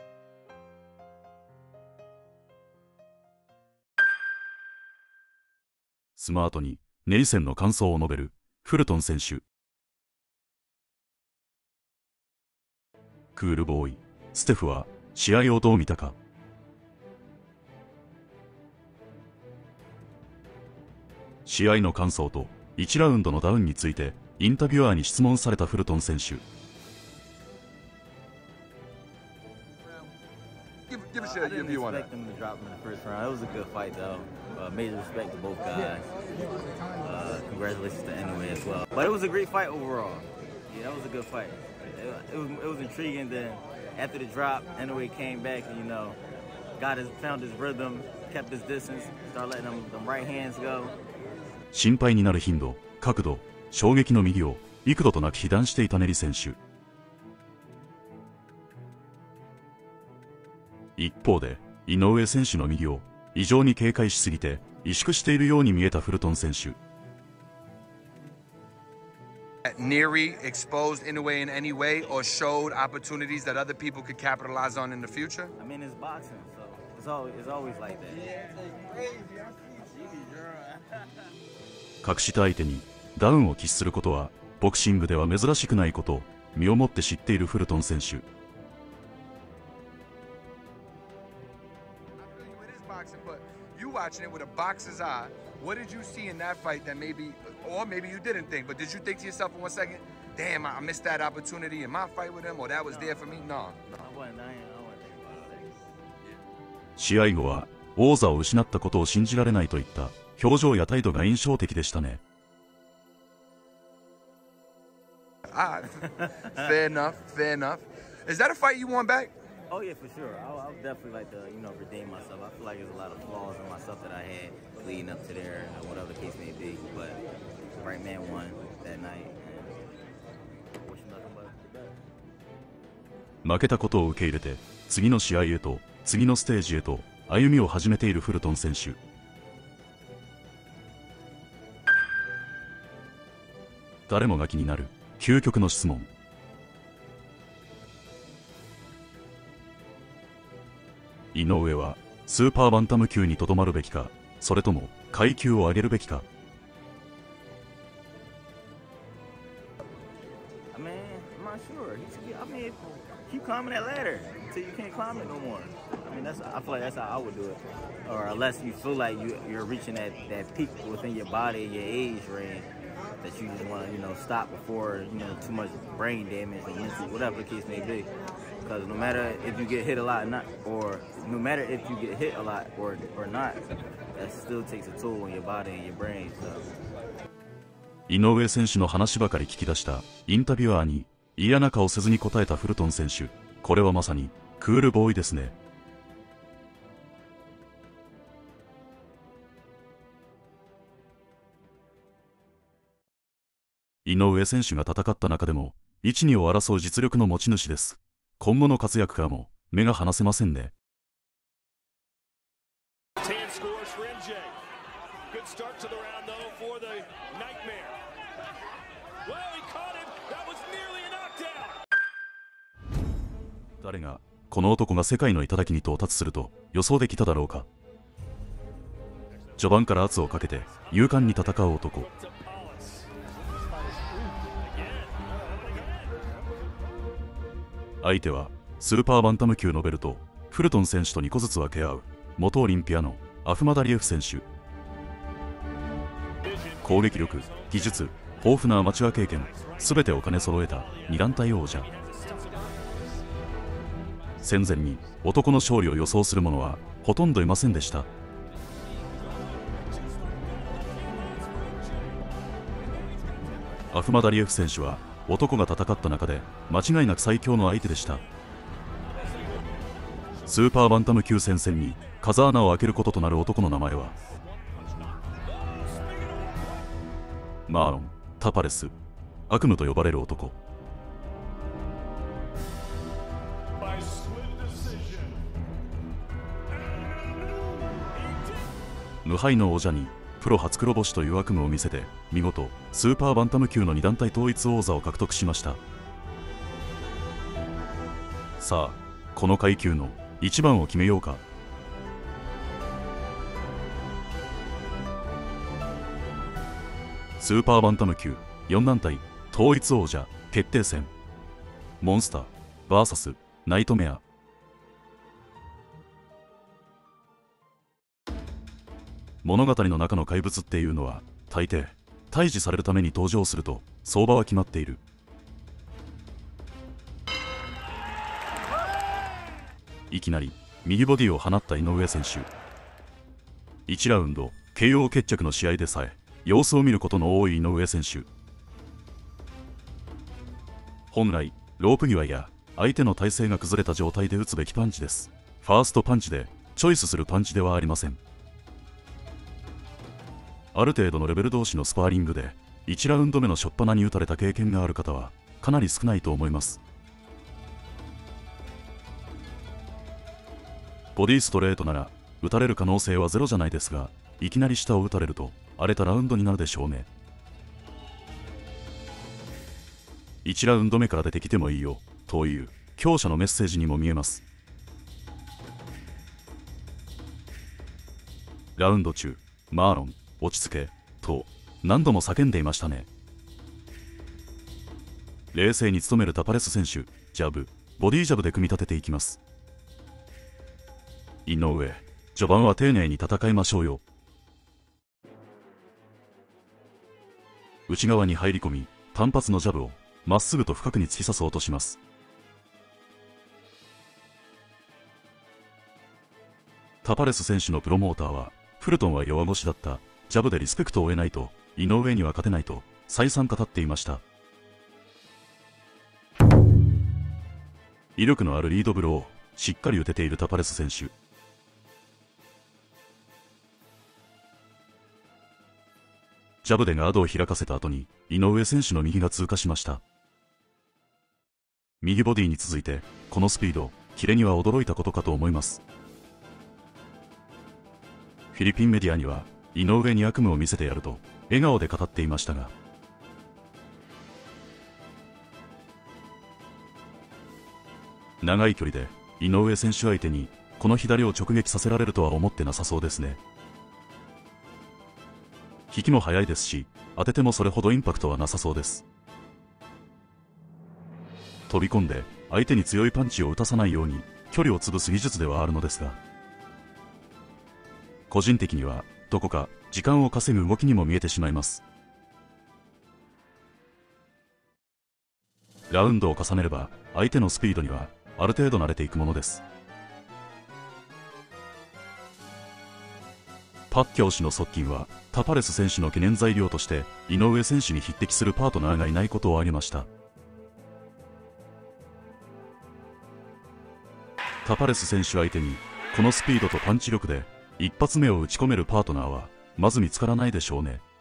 スマートにネイセンの感想を述べるフルトン選手。クールボーイ、ステフは試合をどう見たか。試合の感想といちラウンドのダウンについてインタビュアーに質問されたフルトン選手。 Give, give us your, your view on that. I didn't expect them to drop him in the first round. It was a good fight, though. Uh, major respect to both guys. Uh, congratulations to Inoue as well. But it was a great fight overall. Yeah, that was a good fight. It, it was it was intriguing. Then after the drop, Inoue came back and you know, got his found his rhythm, kept his distance, started letting them, them right hands go. 心配になる頻度、角度、衝撃の右を幾度となく被弾していたネリ選手。一方で、井上選手の右を異常に警戒しすぎて萎縮しているように見えたフルトン選手。 Neri exposed Inoue in any way or showed opportunities that other people could capitalize on in the future? I mean, it's boxing, so it's always, it's always like that. 隠した相手にダウンを喫することはボクシングでは珍しくないことを身をもって知っているフルトン選手。 You watching it with a boxer's eye. What did you see in that fight that maybe, or maybe you didn't think, but did you think to yourself for one second, damn, I missed that opportunity in my fight with him, or that was there for me? No. I wasn't, I ain't, I wasn't thinking about that. 試合後は王座を失ったことを信じられないといった表情や態度が印象的でしたね。 Ah, fair enough, fair enough. Is that a fight you want back? Oh yeah, for sure. I, I would definitely like to, you know, redeem myself. I feel like there's a lot of flaws in myself that I had leading up to there, or whatever the case may be. But the right man won that night, and wish him nothing but the best. 負けたことを受け入れて次の試合へと次のステージへと歩みを始めているフルトン選手。誰もが気になる究極の質問。井上はスーパーバンタム級にとどまるべきか、それとも階級を上げるべきか。 I mean, I'm not sure. He's, I mean, keep climbing that ladder until you can't climb it no more. I mean, that's, I feel like that's how I would do it. Or unless you feel like you, you're reaching that, that peak within your body and your age range, that you just want to, you know, stop before, you know, too much brain damage or mental, whatever the case may be. Because no matter if you get hit a lot or not, or no matter if you get hit a lot or or not, that still takes a toll on your body and your brain. So. 井上選手の話ばかり聞き出したインタビュアーに嫌な顔せずに答えたフルトン選手。これはまさにクールボーイですね。井上選手が戦った中でもいち、にを争う実力の持ち主です。今後の活躍からも目が離せませんね。誰がこの男が世界の頂に到達すると予想できただろうか。序盤から圧をかけて勇敢に戦う男。相手はスーパーバンタム級のベルト、フルトン選手とにこずつ分け合う元オリンピアのアフマダリエフ選手。攻撃力、技術、豊富なアマチュア経験、すべてを兼ね揃えたに団体王者。戦前に男の勝利を予想する者はほとんどいませんでした。アフマダリエフ選手は男が戦った中で間違いなく最強の相手でした。スーパーバンタム級戦線に風穴を開けることとなる男の名前はマーロン・タパレス、悪夢と呼ばれる男。無敗の王者にプロ初黒星という悪夢を見せて見事スーパーバンタム級のに団体統一王座を獲得しました。さあこの階級の一番を決めようか。スーパーバンタム級よん団体統一王者決定戦、モンスター ブイエス ナイトメア。物語の中の怪物っていうのは大抵退治されるために登場すると相場は決まっている。いきなり右ボディを放った井上選手。いちラウンド ケーオー 決着の試合でさえ様子を見ることの多い井上選手。本来ロープ際や相手の体勢が崩れた状態で打つべきパンチです。ファーストパンチでチョイスするパンチではありません。ある程度のレベル同士のスパーリングでいちラウンド目の初っ端に打たれた経験がある方はかなり少ないと思います。ボディストレートなら打たれる可能性はゼロじゃないですが、いきなり下を打たれると荒れたラウンドになるでしょうね。いちラウンド目から出てきてもいいよという強者のメッセージにも見えます。ラウンド中マーロン落ち着けと何度も叫んでいましたね。 冷静に務めるタパレス選手、ジャブ、ボディジャブで組み立てていきます。井上、序盤は丁寧に戦いましょうよ。内側に入り込み、単発のジャブをまっすぐと深くに突き刺そうとします。タパレス選手のプロモーターは、フルトンは弱腰だった、ジャブでリスペクトを得ないと、井上には勝てないと、再三語っていました。威力のあるリードブローをしっかり打てているタパレス選手。ジャブでガードを開かせた後に、井上選手の右が通過しました。右ボディに続いて、このスピード、キレには驚いたことかと思います。フィリピンメディアには、井上に悪夢を見せてやると、笑顔で語っていましたが、長い距離で、井上選手相手に、この左を直撃させられるとは思ってなさそうですね。引きも速いですし、当ててもそれほどインパクトはなさそうです。飛び込んで、相手に強いパンチを打たさないように、距離を潰す技術ではあるのですが、個人的には、どこか、時間を稼ぐ動きにも見えてしまいます。ラウンドを重ねれば、相手のスピードには、ある程度慣れていくものです。パッキャオ氏の側近は、タパレス選手の懸念材料として、井上選手に匹敵するパートナーがいないことを挙げました。タパレス選手相手に、このスピードとパンチ力で、一発目を打ち込めるパートナーは、まず見つからないでしょうね。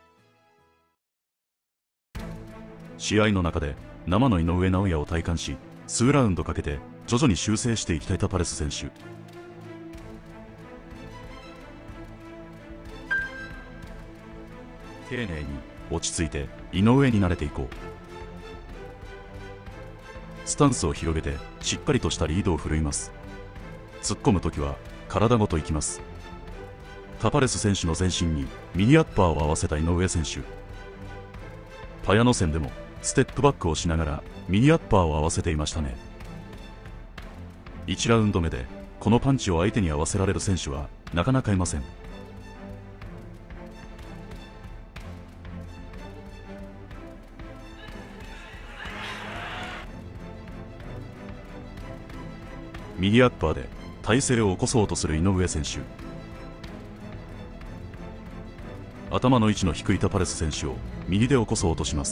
試合の中で、生の井上尚弥を体感し、数ラウンドかけて、徐々に修正していきたいタパレス選手。丁寧に、落ち着いて、井上に慣れていこう。スタンスを広げて、しっかりとしたリードを振るいます。突っ込むときは、体ごといきます。タパレス選手の全身に、右アッパーを合わせた井上選手。パヤノ戦でも、ステップバックをしながら、右アッパーを合わせていましたね。いちラウンド目で、このパンチを相手に合わせられる選手は、なかなかいません。右アッパーで体勢を起こそうとする井上選手。頭の位置の低いタパレス選手を右で起こそうとします。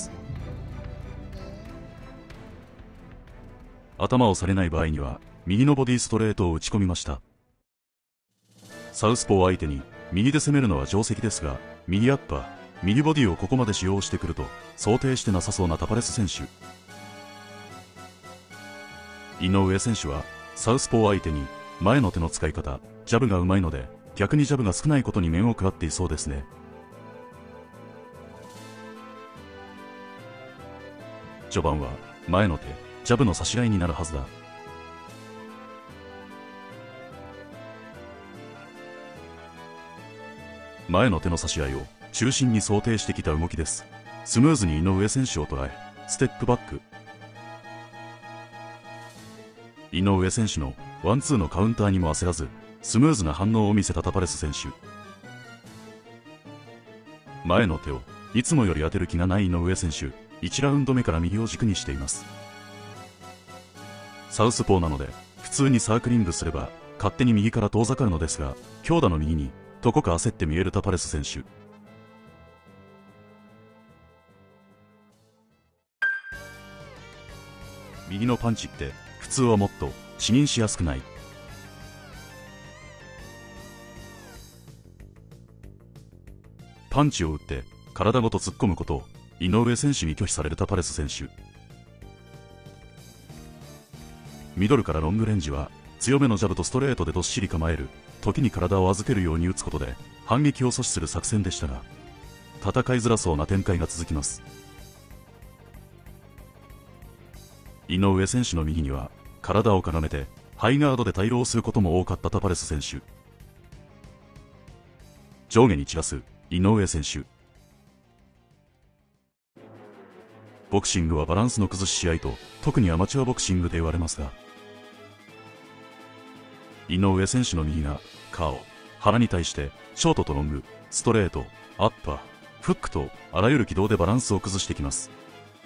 頭をされない場合には右のボディストレートを打ち込みました。サウスポー相手に右で攻めるのは定石ですが、右アッパー、右ボディをここまで使用してくると想定してなさそうなタパレス選手。井上選手はサウスポー相手に前の手の使い方、ジャブがうまいので逆にジャブが少ないことに面を食らっていそうですね。序盤は前の手、ジャブの差し合いになるはずだ。前の手の差し合いを中心に想定してきた動きです。スムーズに井上選手を捉え、ステップバック。井上選手のワンツーのカウンターにも焦らず、スムーズな反応を見せたタパレス選手。前の手をいつもより当てる気がない井上選手、いちラウンド目から右を軸にしています。サウスポーなので、普通にサークリングすれば、勝手に右から遠ざかるのですが、強打の右に、どこか焦って見えるタパレス選手。右のパンチって、普通はもっと、視認しやすくない。パンチを打って、体ごと突っ込むことを、井上選手に拒否されるタパレス選手。ミドルからロングレンジは、強めのジャブとストレートでどっしり構える、時に体を預けるように打つことで、反撃を阻止する作戦でしたが、戦いづらそうな展開が続きます。井上選手の右には、体をかがめて、ハイガードで対応することも多かったタパレス選手。上下に散らす、井上選手。 ボクシングはバランスの崩し試合と、特にアマチュアボクシングで言われますが、井上選手の右が顔、腹に対してショートとロング、ストレート、アッパー、フックとあらゆる軌道でバランスを崩してきます。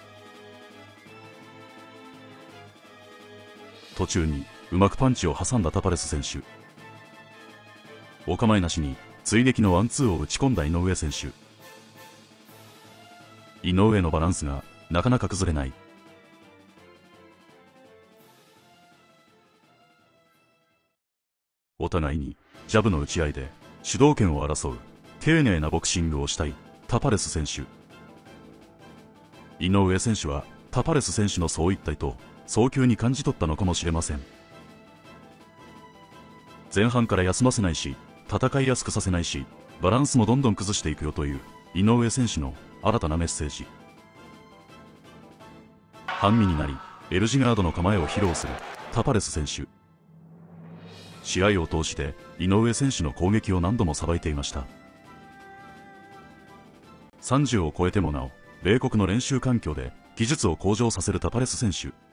途中にうまくパンチを挟んだタパレス選手。お構いなしに追撃のワンツーを打ち込んだ井上選手。井上のバランスがなかなか崩れない。お互いにジャブの打ち合いで主導権を争う丁寧なボクシングをしたいタパレス選手。井上選手はタパレス選手のそういった意図を早急に感じ取ったのかもしれません。前半から休ませないし、戦いやすくさせないし、バランスもどんどん崩していくよという井上選手の新たなメッセージ。半身になり L 字ガードの構えを披露するタパレス選手。試合を通して井上選手の攻撃を何度もさばいていました。さんじゅうを超えてもなお米国の練習環境で技術を向上させるタパレス選手。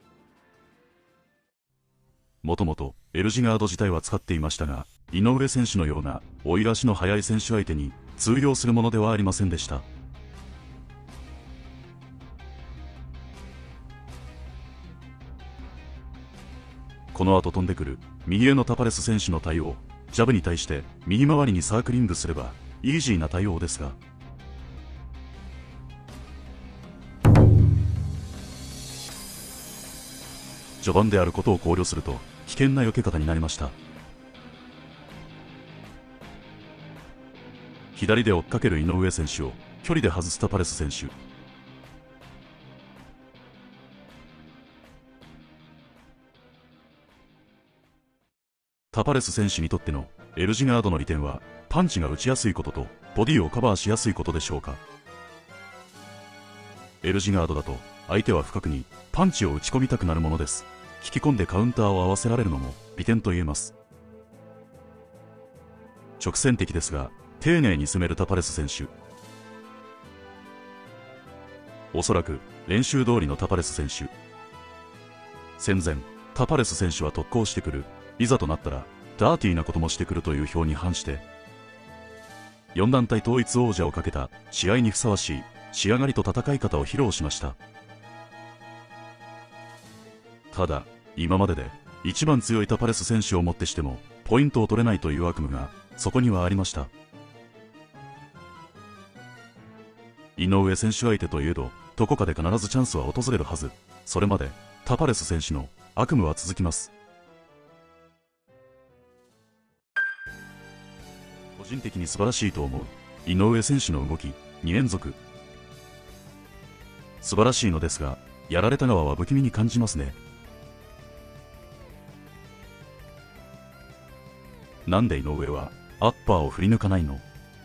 もともと L 字ガード自体は使っていましたが、井上選手のような追い足の速い選手相手に通用するものではありませんでした。この後飛んでくる右へのタパレス選手の対応、ジャブに対して右回りにサークリングすればイージーな対応ですが、序盤であることを考慮すると危険な避け方になりました。左で追っかける井上選手を距離で外すタパレス選手。タパレス選手にとっての L 字ガードの利点はパンチが打ちやすいこととボディをカバーしやすいことでしょうか。 L 字ガードだと相手は不覚にパンチを打ち込みたくなるものです。引き込んでカウンターを合わせられるのも利点と言えます。直線的ですが丁寧に攻めるタパレス選手。おそらく練習通りのタパレス選手。戦前タパレス選手は特攻してくる、いざとなったらダーティーなこともしてくるという表に反してよん団体統一王者をかけた試合にふさわしい仕上がりと戦い方を披露しました。ただ今までで一番強いタパレス選手をもってしてもポイントを取れないという悪夢がそこにはありました。井上選手相手といえどどこかで必ずチャンスは訪れるはず。それまでタパレス選手の悪夢は続きます。個人的に素晴らしいと思う井上選手の動きに連続素晴らしいのですが、やられた側は不気味に感じますね。なんで井上はアッパーを振り抜かないの？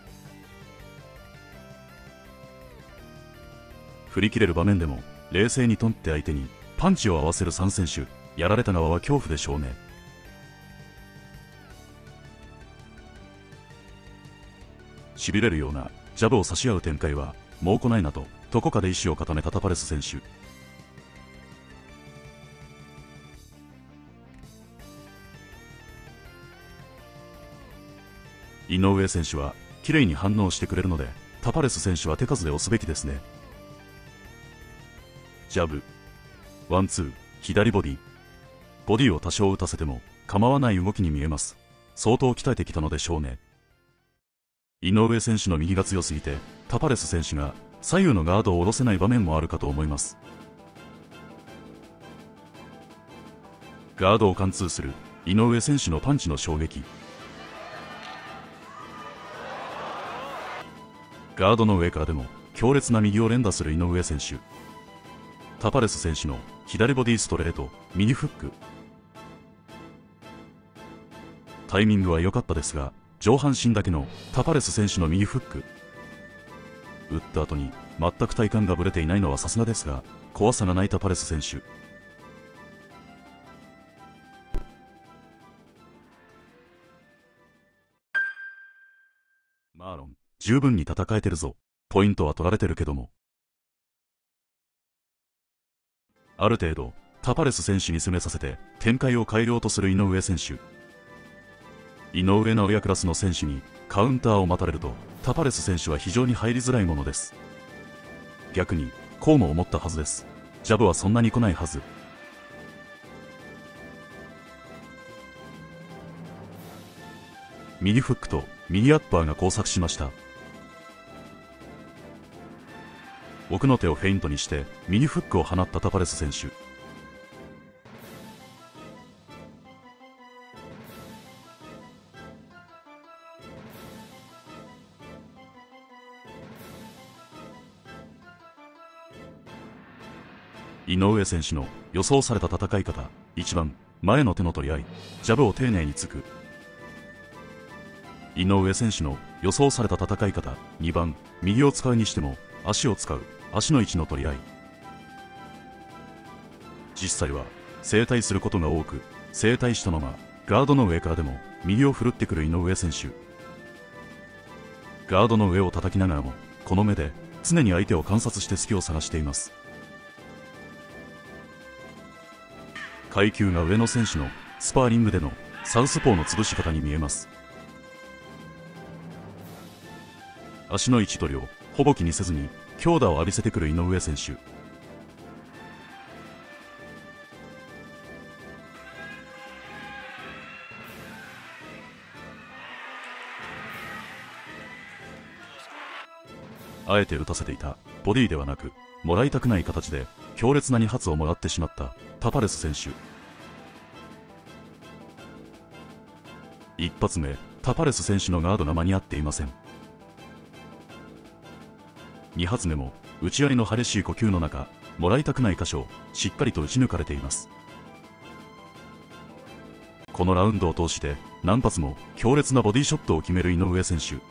振り切れる場面でも冷静にトンって相手にパンチを合わせるさん選手、やられた側は恐怖でしょうね。痺れるようなジャブを差し合う展開はもう来ないなとどこかで意志を固めたタパレス選手。井上選手は綺麗に反応してくれるのでタパレス選手は手数で押すべきですね。ジャブ、ワンツー、左ボディ。ボディを多少打たせても構わない動きに見えます。相当鍛えてきたのでしょうね。井上選手の右が強すぎてタパレス選手が左右のガードを下ろせない場面もあるかと思います。ガードを貫通する井上選手のパンチの衝撃。ガードの上からでも強烈な右を連打する井上選手。タパレス選手の左ボディストレート、右フック。タイミングは良かったですが、上半身だけのタパレス選手の右フック。打った後に全く体幹がぶれていないのはさすがですが、怖さがないタパレス選手。マーロン、十分に戦えてるぞ。ポイントは取られてるけども。 ある程度タパレス選手に攻めさせて展開を変えようとする井上選手。井上尚弥クラスの選手にカウンターを待たれるとタパレス選手は非常に入りづらいものです。逆にこうも思ったはずです。ジャブはそんなに来ないはず。右フックと右アッパーが交錯しました。奥の手をフェイントにして右フックを放ったタパレス選手。井上選手の予想された戦い方。いちばん、前の手の取り合い、ジャブを丁寧につく。井上選手の予想された戦い方。にばん、右を使うにしても足を使う。足の位置の取り合い。実際は正対することが多く、正対したままガードの上からでも右を振るってくる井上選手。ガードの上を叩きながらもこの目で常に相手を観察して隙を探しています。階級が上の選手のスパーリングでのサウスポーの潰し方に見えます。足の位置取りをほぼ気にせずに強打を浴びせてくる井上選手。あえて打たせていたボディではなく、もらいたくない形で強烈なに発をもらってしまったタパレス選手。一発目、タパレス選手のガードが間に合っていません。に発目も打ち合いの激しい呼吸の中、もらいたくない箇所をしっかりと打ち抜かれています。このラウンドを通して何発も強烈なボディショットを決める井上選手。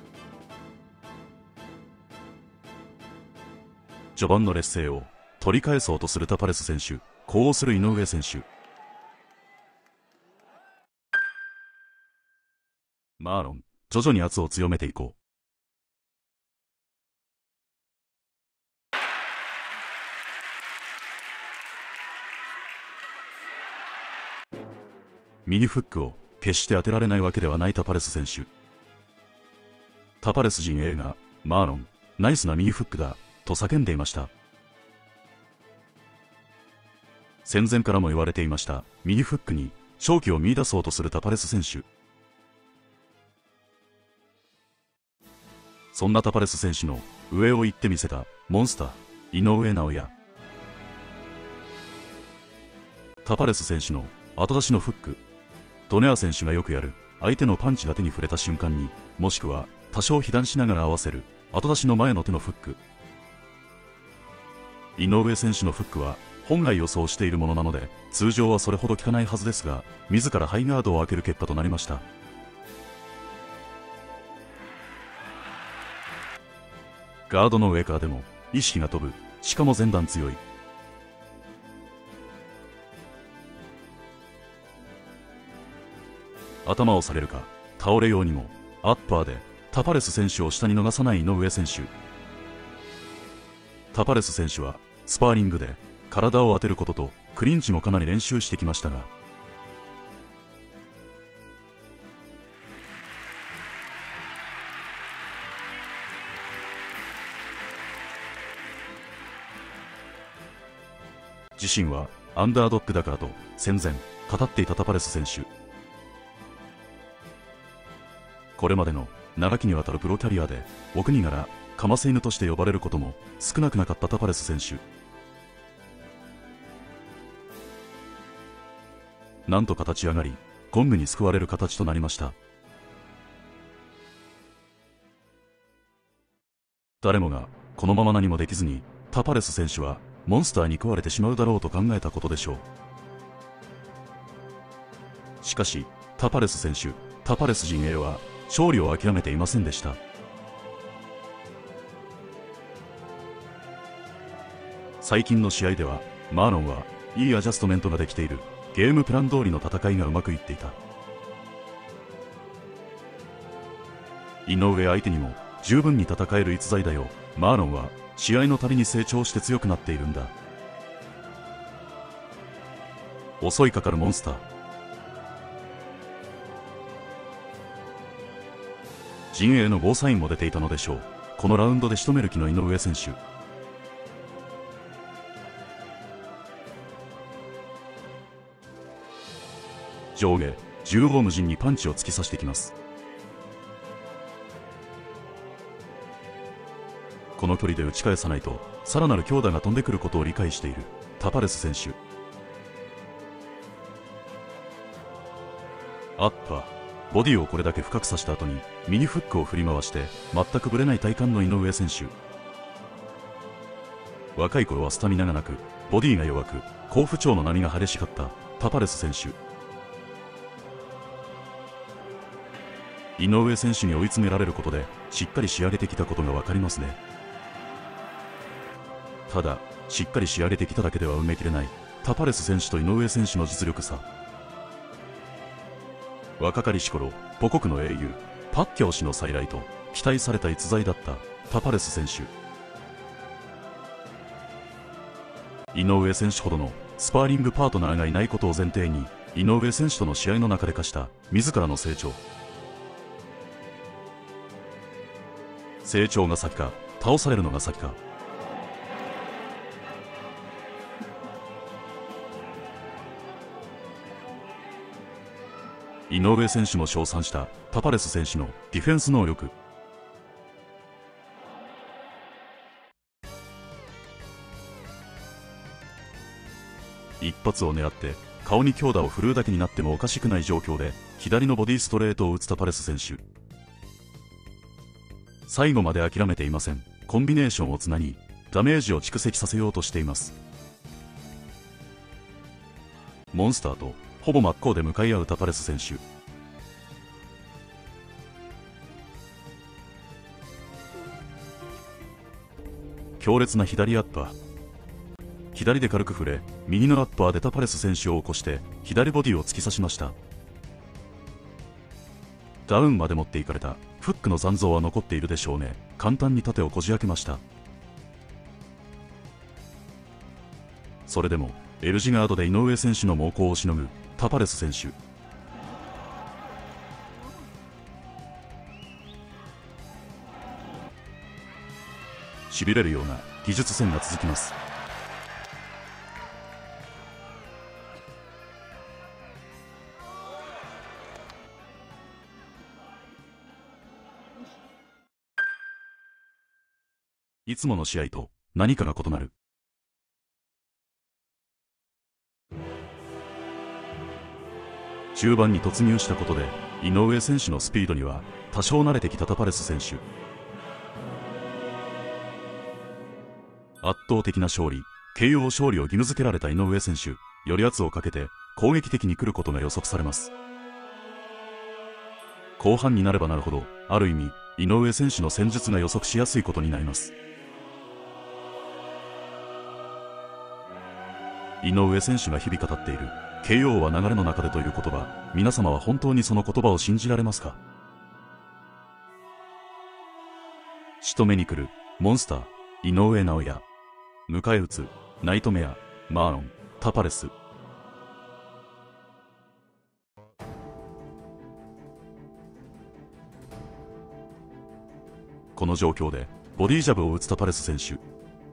序盤の劣勢を取り返そうとするタパレス選手、呼応する井上選手。マーロン、徐々に圧を強めていこう。右フックを決して当てられないわけではないタパレス選手。タパレス陣営が、マーロン、ナイスな右フックだ、と叫んでいました。戦前からも言われていました、右フックに勝機を見出そうとするタパレス選手。そんなタパレス選手の上を行ってみせたモンスター、井上尚弥。タパレス選手の後出しのフック。ドネア選手がよくやる相手のパンチが手に触れた瞬間に、もしくは多少被弾しながら合わせる後出しの前の手のフック。井上選手のフックは本来予想しているものなので通常はそれほど効かないはずですが、自らハイガードを開ける結果となりました。ガードの上からでも意識が飛ぶ、しかも前段強い。頭をされるか倒れようにもアッパーでタパレス選手を下に逃さない井上選手。タパレス選手はスパーリングで体を当てることとクリンチもかなり練習してきましたが、自身はアンダードッグだからと戦前語っていたタパレス選手。これまでの長きにわたるプロキャリアでお国柄かませ犬として呼ばれることも少なくなかったタパレス選手。なんとか立ち上がりゴングに救われる形となりました。誰もがこのまま何もできずにタパレス選手はモンスターに食われてしまうだろうと考えたことでしょう。しかしタパレス選手、タパレス陣営は勝利を諦めていませんでした。最近の試合ではマーロンはいいアジャストメントができている。ゲームプラン通りの戦いがうまくいっていた。井上相手にも十分に戦える逸材だよ。マーロンは試合のたびに成長して強くなっているんだ。 襲いかかるモンスター。陣営のゴーサインも出ていたのでしょう。このラウンドで仕留める気の井上選手。上下縦横無尽にパンチを突き刺してきます。この距離で打ち返さないとさらなる強打が飛んでくることを理解しているタパレス選手。アッパー、ボディをこれだけ深く刺した後に右フックを振り回して全くぶれない体幹の井上選手。若い頃はスタミナがなくボディが弱く好不調の波が激しかったタパレス選手。井上選手に追い詰められることでしっかり仕上げてきたことが分かりますね。ただしっかり仕上げてきただけでは埋めきれないタパレス選手と井上選手の実力差。若かりし頃母国の英雄パッキャオ氏の再来と期待された逸材だったタパレス選手。井上選手ほどのスパーリングパートナーがいないことを前提に井上選手との試合の中で課した自らの成長。成長が先か倒されるのが先か。井上選手も称賛したタパレス選手のディフェンス能力。一発を狙って顔に強打を振るうだけになってもおかしくない状況で左のボディストレートを打つタパレス選手。最後まで諦めていません。コンビネーションをつなぎダメージを蓄積させようとしています。モンスターとほぼ真っ向で向かい合うタパレス選手。強烈な左アッパー。左で軽く触れ右のアッパーでタパレス選手を起こして左ボディを突き刺しました。ダウンまで持っていかれたフックの残像は残っているでしょうね。簡単に盾をこじ開けました。それでも L 字ガードで井上選手の猛攻をしのぐタパレス選手。しびれるような技術戦が続きます。いつもの試合と何かが異なる。中盤に突入したことで井上選手のスピードには多少慣れてきたタパレス選手。圧倒的な勝利 ケーオー 勝利を義務付けられた井上選手。より圧をかけて攻撃的に来ることが予測されます。後半になればなるほどある意味井上選手の戦術が予測しやすいことになります。井上選手が日々語っている ケーオー は流れの中でという言葉、皆様は本当にその言葉を信じられますか？仕留めに来るモンスター井上尚弥、迎え撃つナイトメアマーロンタパレス。この状況でボディジャブを打つタパレス選手。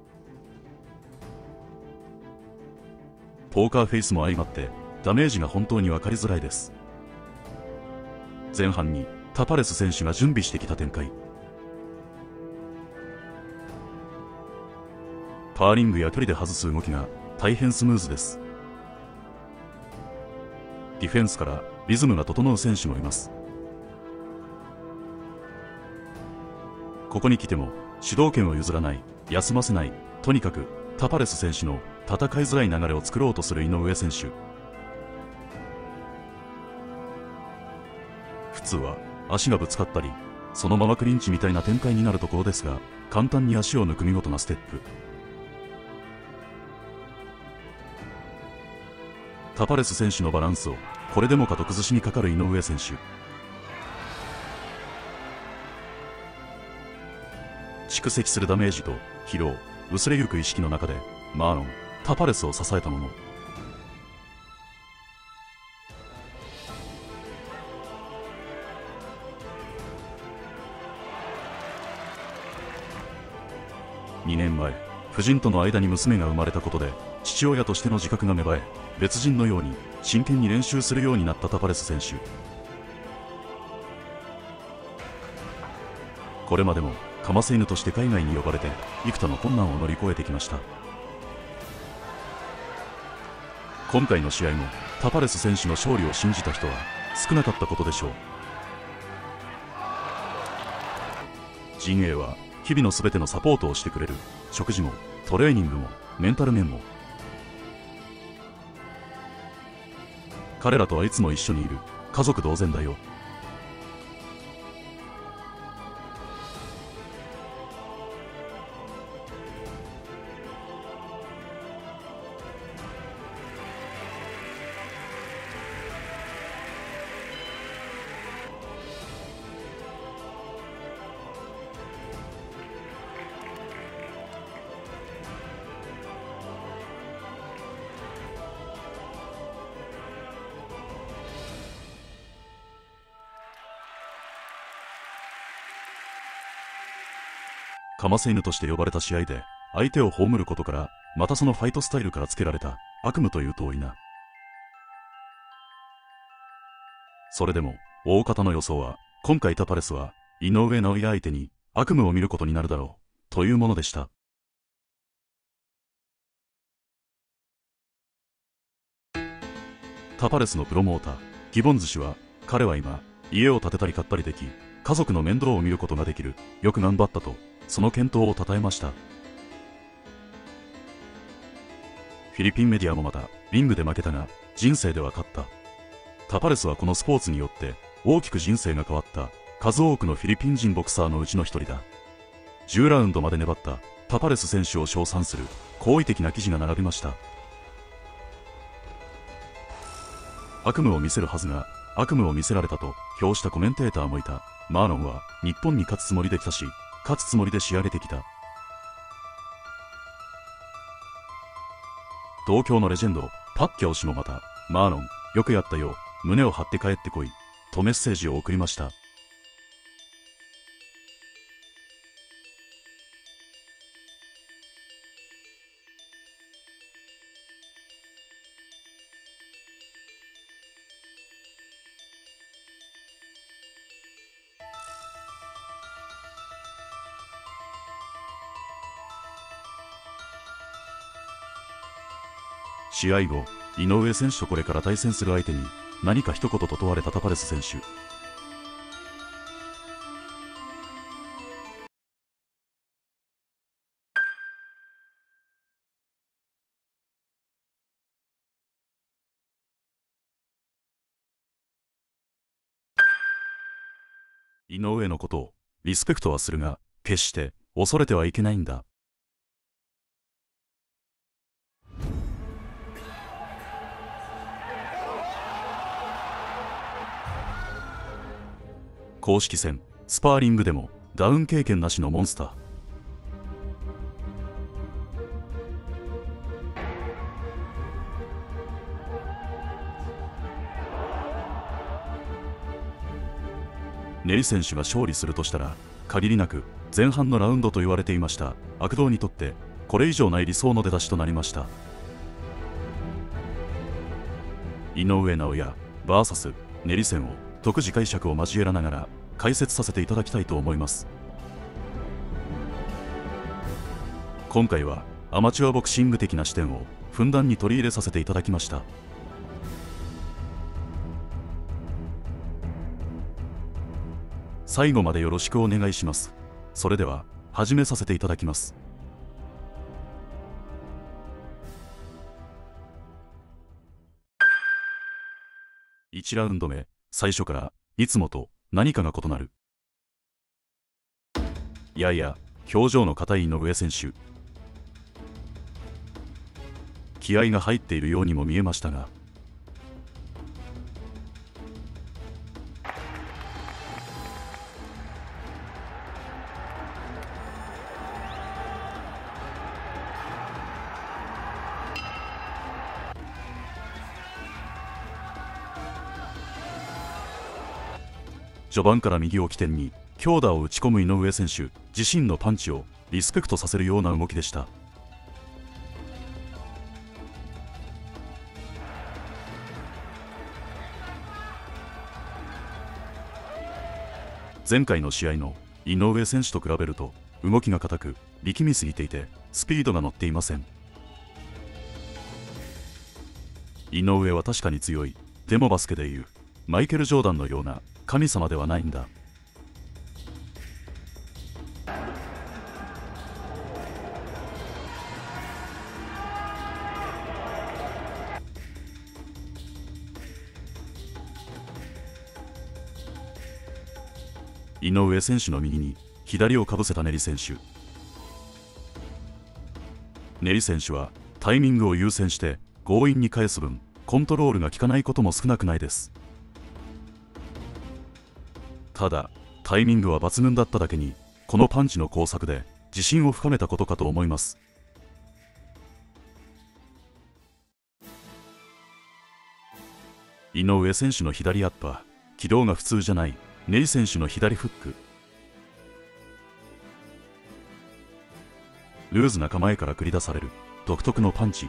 ポーカーフェイスも相まってダメージが本当に分かりづらいです。前半にタパレス選手が準備してきた展開。パーリングや距離で外す動きが大変スムーズです。ディフェンスからリズムが整う選手もいます。ここに来ても主導権を譲らない、休ませない、とにかくタパレス選手の戦いづらい流れを作ろうとする井上選手。普通は足がぶつかったりそのままクリンチみたいな展開になるところですが、簡単に足を抜く見事なステップ。タパレス選手のバランスをこれでもかと崩しにかかる井上選手。蓄積するダメージと疲労、薄れゆく意識の中でマーロン、タパレスを支えたもの。 にねんまえ、夫人との間に娘が生まれたことで父親としての自覚が芽生え、別人のように真剣に練習するようになったタパレス選手。これまでもかませ犬として海外に呼ばれて幾多の困難を乗り越えてきました。今回の試合もタパレス選手の勝利を信じた人は少なかったことでしょう。陣営は日々のすべてのサポートをしてくれる。食事もトレーニングもメンタル面も。彼らとはいつも一緒にいる。家族同然だよ。かませ犬として呼ばれた試合で相手を葬ることから、またそのファイトスタイルからつけられた悪夢というと多いな。それでも大方の予想は、今回タパレスは井上尚弥相手に悪夢を見ることになるだろうというものでした。タパレスのプロモーターギボンズ氏は、彼は今家を建てたり買ったりでき、家族の面倒を見ることができる。よく頑張ったとその健闘を称えました。フィリピンメディアもまた、リングで負けたが人生では勝った。タパレスはこのスポーツによって大きく人生が変わった数多くのフィリピン人ボクサーのうちの一人だ。じゅうラウンドまで粘ったタパレス選手を称賛する好意的な記事が並びました。悪夢を見せるはずが悪夢を見せられたと評したコメンテーターもいた。マーロンは日本に勝つつもりで来たし、勝つつもりで仕上げてきた。東京のレジェンドパッキャオ氏もまた、マーロンよくやったよ、胸を張って帰ってこいとメッセージを送りました。試合後、井上選手とこれから対戦する相手に何か一言と問われたタパレス選手。井上のことをリスペクトはするが、決して恐れてはいけないんだ。公式戦スパーリングでもダウン経験なしのモンスター。ネリ選手が勝利するとしたら、限りなく前半のラウンドと言われていました悪童にとってこれ以上ない理想の出だしとなりました。井上尚弥 ブイエス ネリ戦を独自解釈を交えながら解説させていただきたいと思います。今回はアマチュアボクシング的な視点をふんだんに取り入れさせていただきました。最後までよろしくお願いします。それでは始めさせていただきます。いちラウンド目、最初からいつもと何かが異なる。やや表情の硬い井上選手。気合が入っているようにも見えましたが、序盤から右を起点に強打を打ち込む井上選手。自身のパンチをリスペクトさせるような動きでした。前回の試合の井上選手と比べると動きが硬く力みすぎていてスピードが乗っていません。井上は確かに強い。でもバスケでいうマイケル・ジョーダンのような神様ではないんだ。井上選手の右に左をかぶせたネリ選手。ネリ選手はタイミングを優先して強引に返す分コントロールが効かないことも少なくないです。ただタイミングは抜群だっただけにこのパンチの工作で自信を深めたことかと思います。井上選手の左アッパー、軌道が普通じゃないネリ選手の左フック。ルーズな構えから繰り出される独特のパンチ。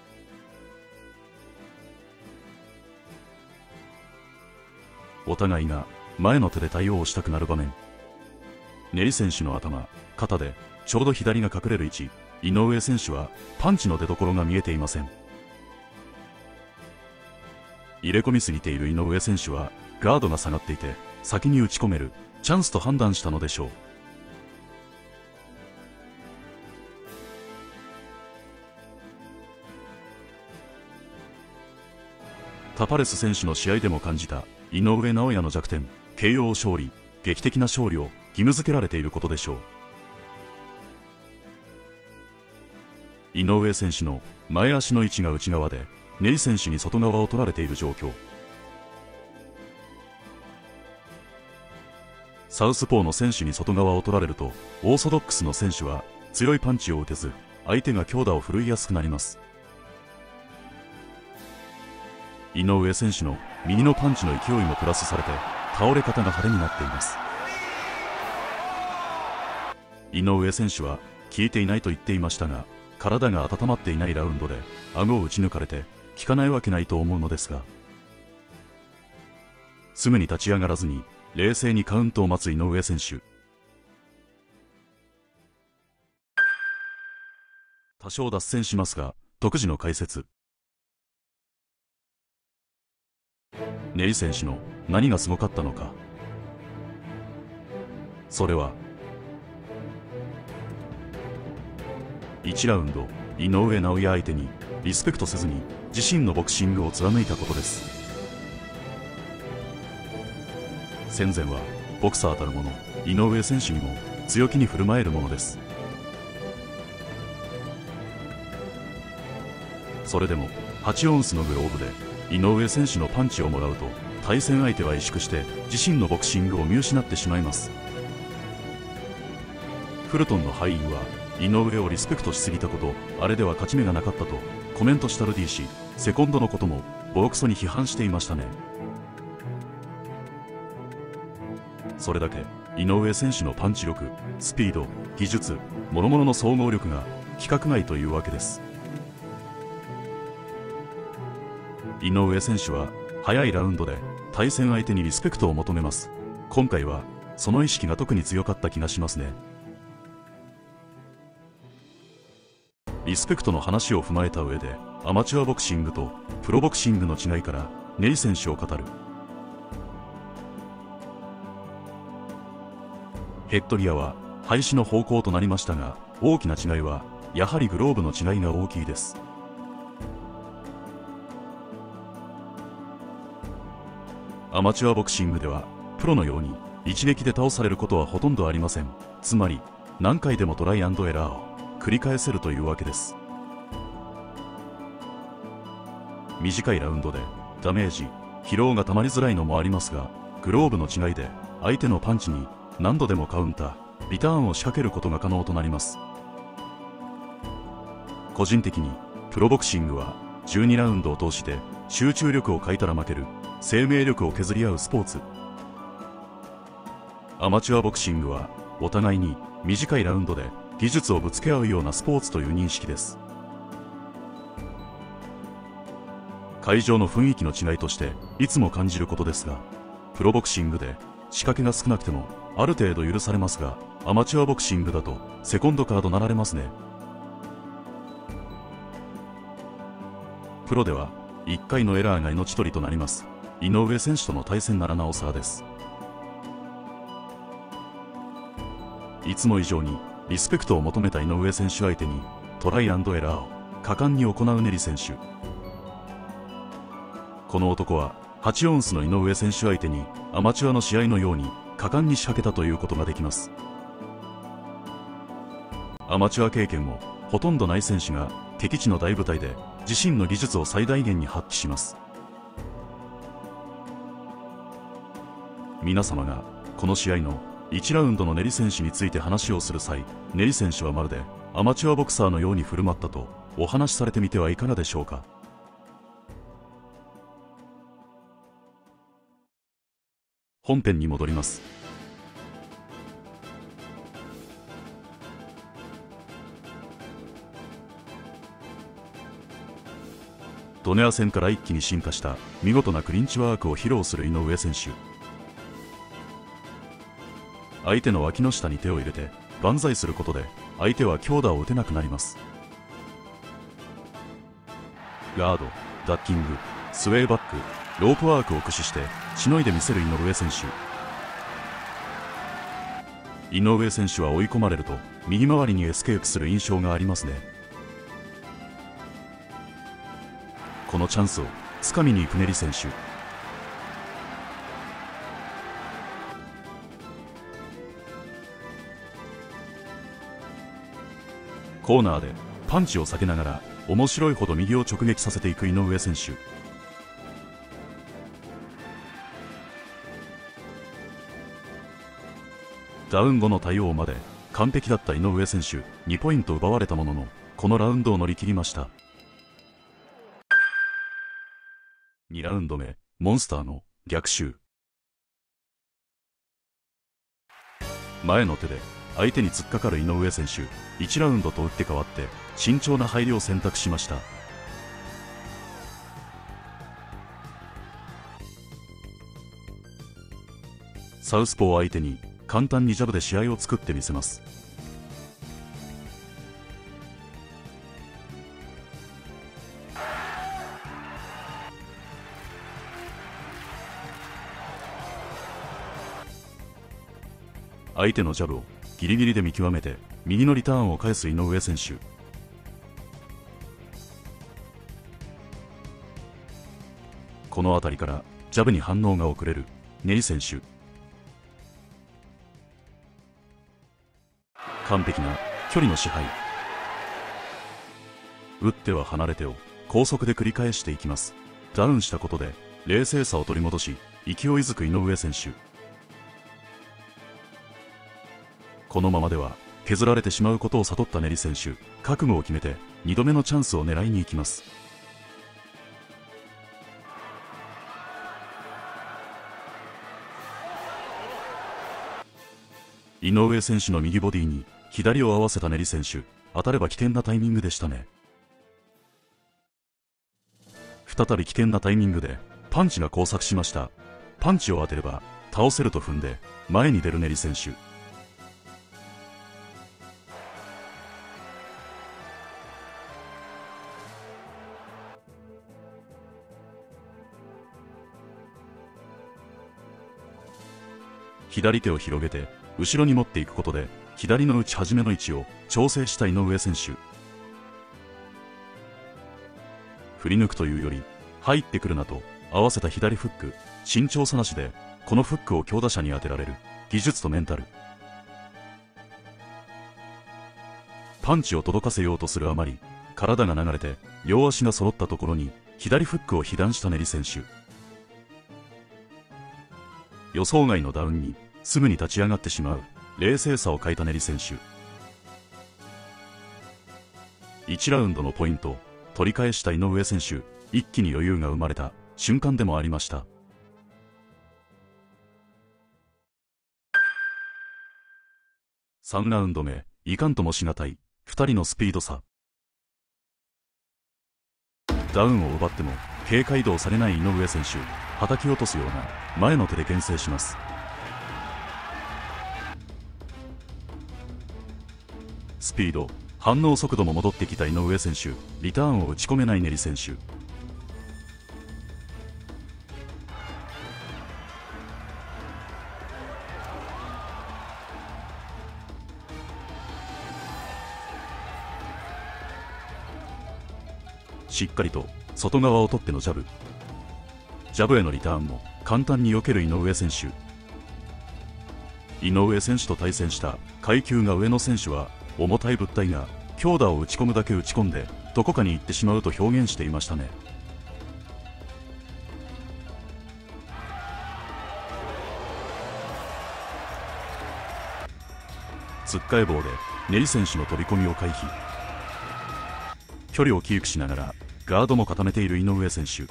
お互いが前の手で対応したくなる場面。ネリ選手の頭、肩でちょうど左が隠れる位置。井上選手はパンチの出所が見えていません。入れ込みすぎている井上選手はガードが下がっていて先に打ち込めるチャンスと判断したのでしょう。タパレス選手の試合でも感じた井上尚弥の弱点、ケーオー 勝利、劇的な勝利を義務付けられていることでしょう。井上選手の前足の位置が内側でネリ選手に外側を取られている状況。サウスポーの選手に外側を取られるとオーソドックスの選手は強いパンチを打てず相手が強打を振るいやすくなります。井上選手の右のパンチの勢いもプラスされて倒れ方が派手になっています。井上選手は効いていないと言っていましたが、体が温まっていないラウンドで顎を打ち抜かれて効かないわけないと思うのですが、すぐに立ち上がらずに冷静にカウントを待つ井上選手。多少脱線しますが独自の解説。ネリ選手の何がすごかったのか。それはいちラウンド井上尚弥相手にリスペクトせずに自身のボクシングを貫いたことです。戦前はボクサーたるもの井上選手にも強気に振る舞えるものです。それでもはちオンスのグローブで井上選手のパンチをもらうと対戦相手は萎縮して自身のボクシングを見失ってしまいます。フルトンの敗因は井上をリスペクトしすぎたこと、あれでは勝ち目がなかったとコメントしたルディ氏。セコンドのこともボロクソに批判していましたね。それだけ井上選手のパンチ力、スピード、技術、諸々の総合力が規格外というわけです。井上選手は早いラウンドで対戦相手にリスペクトを求めます。今回はその意識が特に強かった気がしますね。リスペクトの話を踏まえた上でアマチュアボクシングとプロボクシングの違いからネリ選手を語る。ヘッドギアは廃止の方向となりましたが、大きな違いはやはりグローブの違いが大きいです。アマチュアボクシングではプロのように一撃で倒されることはほとんどありません。つまり何回でもトライアンドエラーを繰り返せるというわけです。短いラウンドでダメージ、疲労がたまりづらいのもありますが、グローブの違いで相手のパンチに何度でもカウンター、リターンを仕掛けることが可能となります。個人的にプロボクシングはじゅうにラウンドを通して集中力を欠いたら負ける、生命力を削り合うスポーツ。アマチュアボクシングはお互いに短いラウンドで技術をぶつけ合うようなスポーツという認識です。会場の雰囲気の違いとしていつも感じることですが、プロボクシングで仕掛けが少なくてもある程度許されますが、アマチュアボクシングだとセコンドカードなられますね。プロではいっかいのエラーが命取りとなります。井上選手との対戦ならなおさらです。いつも以上にリスペクトを求めた井上選手相手にトライアンドエラーを果敢に行うネリ選手。この男ははちオンスの井上選手相手にアマチュアの試合のように果敢に仕掛けたということができます。アマチュア経験もほとんどない選手が敵地の大舞台で自身の技術を最大限に発揮します。皆様がこの試合のいちラウンドのネリ選手について話をする際、ネリ選手はまるでアマチュアボクサーのように振る舞ったとお話しされてみてはいかがでしょうか。本編に戻ります。ドネア戦から一気に進化した見事なクリンチワークを披露する井上選手。相手の脇の下に手を入れて万歳することで相手は強打を打てなくなります。ガード、ダッキング、スウェーバック、ロープワークを駆使してしのいでみせる井上選手。井上選手は追い込まれると右回りにエスケープする印象がありますね。このチャンスをつかみに行くネリ選手。コーナーでパンチを避けながら面白いほど右を直撃させていく井上選手。ダウン後の対応まで完璧だった井上選手。にポイント奪われたもののこのラウンドを乗り切りました。にラウンド目、モンスターの逆襲。前の手で相手に突っかかる井上選手。いちラウンドと打って変わって慎重な入りを選択しました。サウスポー相手に簡単にジャブで試合を作ってみせます。相手のジャブをギリギリで見極めて右のリターンを返す井上選手。この辺りからジャブに反応が遅れるネリ選手。完璧な距離の支配。打っては離れてを高速で繰り返していきます。ダウンしたことで冷静さを取り戻し勢いづく井上選手。このままでは削られてしまうことを悟ったネリ選手。覚悟を決めてにどめのチャンスを狙いに行きます。井上選手の右ボディに左を合わせたネリ選手。当たれば危険なタイミングでしたね。再び危険なタイミングでパンチが交錯しました。パンチを当てれば倒せると踏んで前に出るネリ選手。左手を広げて後ろに持っていくことで左の打ち始めの位置を調整した井上選手。振り抜くというより入ってくるなと合わせた左フック。慎重さなしでこのフックを強打者に当てられる技術とメンタル。パンチを届かせようとするあまり体が流れて両足が揃ったところに左フックを被弾したネリ選手。予想外のダウンにすぐに立ち上がってしまう冷静さを欠いたネリ選手。いちラウンドのポイント取り返した井上選手。一気に余裕が生まれた瞬間でもありました。さんラウンド目、 いかんともしがたいふたりのスピード差。ダウンを奪っても軽快度をされない井上選手、叩き落とすような前の手で牽制します。スピード、反応速度も戻ってきた井上選手、リターンを打ち込めないネリ選手。しっかりと外側を取ってのジャブ。ジャブへのリターンも簡単に避ける井上選手。井上選手と対戦した階級が上の選手は、重たい物体が強打を打ち込むだけ打ち込んでどこかに行ってしまうと表現していましたね。つっかえ棒でネリ選手の飛び込みを回避。距離をキープしながらガードも固めている井上選手。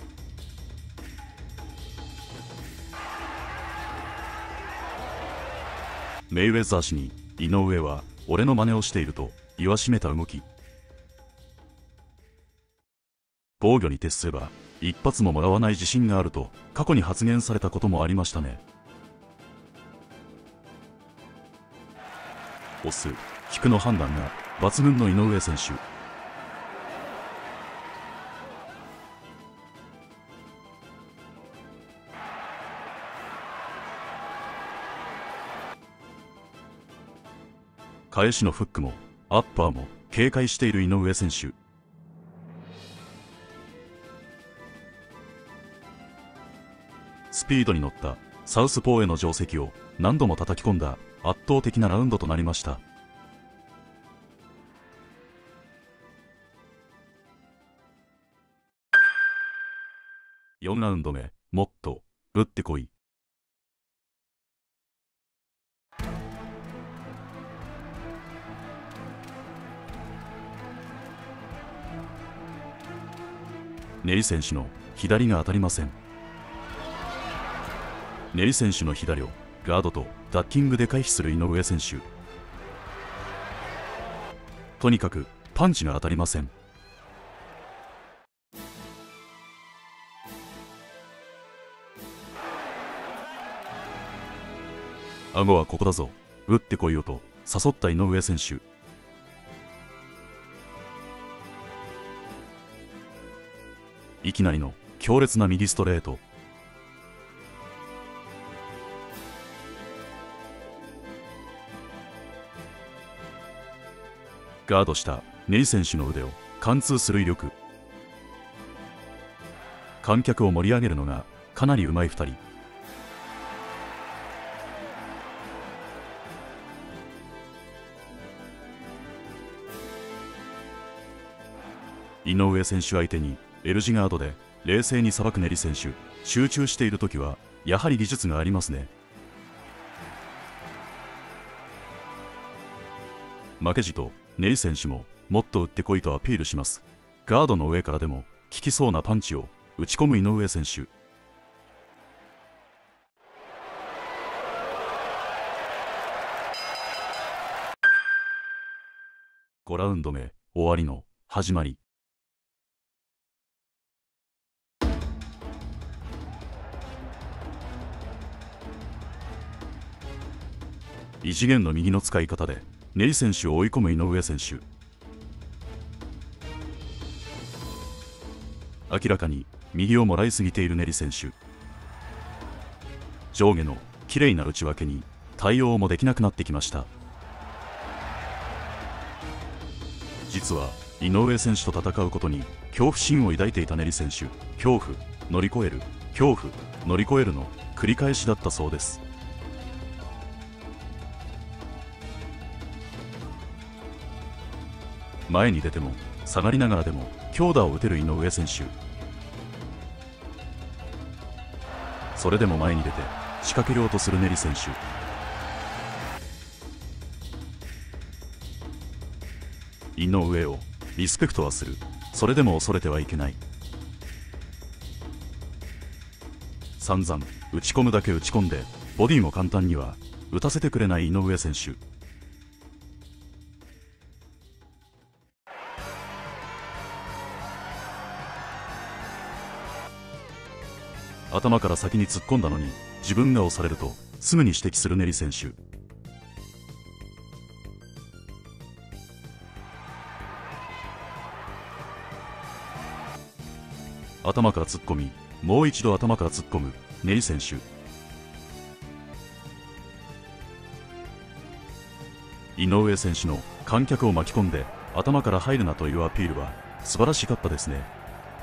メイウェザー氏に井上は俺の真似をしていると言わしめた動き。防御に徹すれば一発ももらわない自信があると過去に発言されたこともありましたね。押す、引くの判断が抜群の井上選手。返しのフックもアッパーも警戒している井上選手。スピードに乗ったサウスポーへの定石を何度も叩き込んだ圧倒的なラウンドとなりました。よんラウンド目、もっと打ってこい。ネリ選手の左が当たりません。ネリ選手の左をガードとダッキングで回避する井上選手。とにかくパンチが当たりません。顎はここだぞ、打ってこいよと誘った井上選手。いきなりの強烈な右ストレート。ガードしたネリ選手の腕を貫通する威力。観客を盛り上げるのがかなりうまいふたり。井上選手相手にL 字ガードで冷静にさばくネリ選手。集中しているときはやはり技術がありますね。負けじとネリ選手ももっと打ってこいとアピールします。ガードの上からでも効きそうなパンチを打ち込む井上選手。ごラウンド目、終わりの始まり。異次元の右の使い方でネリ選手を追い込む井上選手。明らかに右をもらいすぎているネリ選手。上下の綺麗な打ち分けに対応もできなくなってきました。実は井上選手と戦うことに恐怖心を抱いていたネリ選手。恐怖、乗り越える、恐怖、乗り越えるの繰り返しだったそうです。前に出ても下がりながらでも強打を打てる井上選手。それでも前に出て仕掛けようとするネリ選手。井上をリスペクトはする。それでも恐れてはいけない。散々打ち込むだけ打ち込んでボディも簡単には打たせてくれない井上選手。 頭から先に突っ込んだのに自分が押されるとすぐに指摘するネリ選手。頭から突っ込み、もう一度頭から突っ込むネリ選手。井上選手の観客を巻き込んで頭から入るなというアピールは素晴らしかったですね。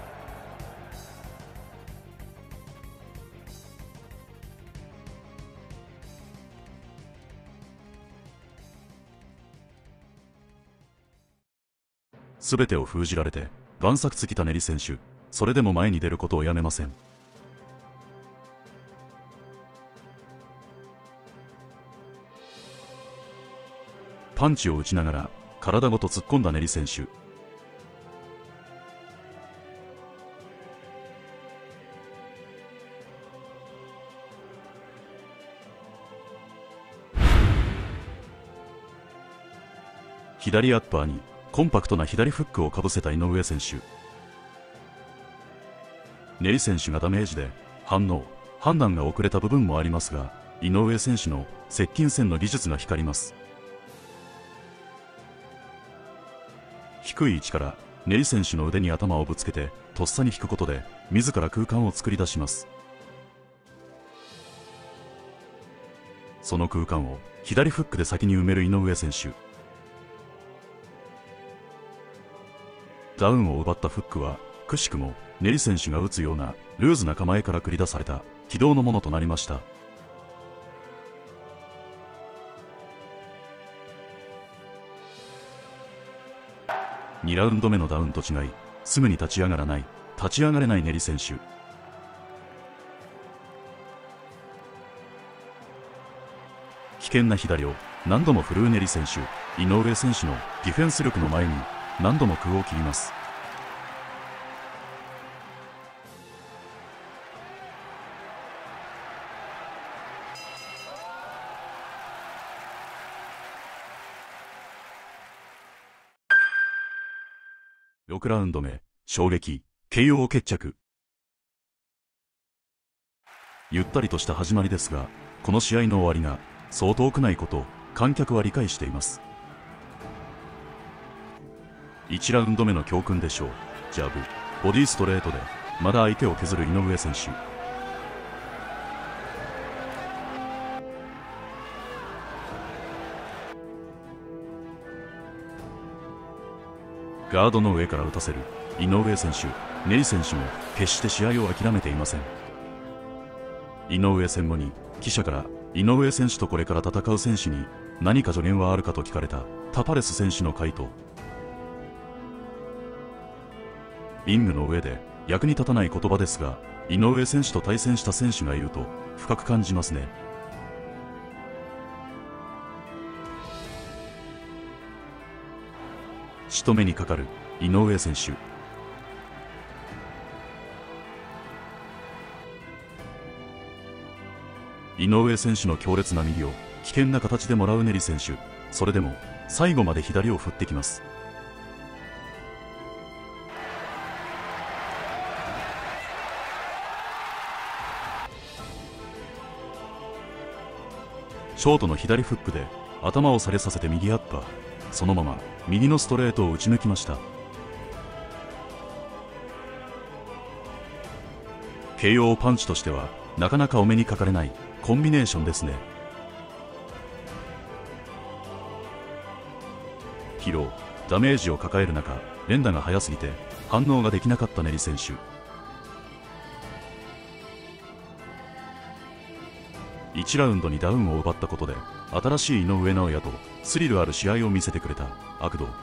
すべてを封じられて万策尽きたネリ選手。それでも前に出ることをやめません。パンチを打ちながら体ごと突っ込んだネリ選手。左アッパーにコンパクトな左フックをかぶせた井上選手。ネリ選手がダメージで反応、判断が遅れた部分もありますが、井上選手の接近戦の技術が光ります。低い位置からネリ選手の腕に頭をぶつけてとっさに引くことで自ら空間を作り出します。その空間を左フックで先に埋める井上選手。ダウンを奪ったフックはくしくもネリ選手が打つようなルーズな構えから繰り出された軌道のものとなりました。にラウンド目のダウンと違い、すぐに立ち上がらない、立ち上がれないネリ選手。危険な左を何度も振るうネリ選手。井上選手のディフェンス力の前に何度も空を切ります。ろくラウンド目、衝撃、ケーオー 決着。ゆったりとした始まりですが、この試合の終わりがそう遠くないことを観客は理解しています。いちラウンド目の教訓でしょう。ジャブ、ボディストレートでまだ相手を削る井上選手。ガードの上から打たせる井上選手。ネリ選手も決して試合を諦めていません。井上戦後に記者から井上選手とこれから戦う選手に何か助言はあるかと聞かれたタパレス選手の回答。リングの上で役に立たない言葉ですが、井上選手と対戦した選手がいると深く感じますね。仕留めにかかる井上選手。井上選手の強烈な右を危険な形でもらうネリ選手。それでも最後まで左を振ってきます。ショートの左フックで頭を下げさせて右アッパー。そのまま右のストレートを打ち抜きました。ケーオー パンチとしてはなかなかお目にかかれないコンビネーションですね。疲労、ダメージを抱える中、連打が速すぎて反応ができなかったネリ選手。いちラウンドにダウンを奪ったことで新しい井上尚弥とスリルある試合を見せてくれた悪童。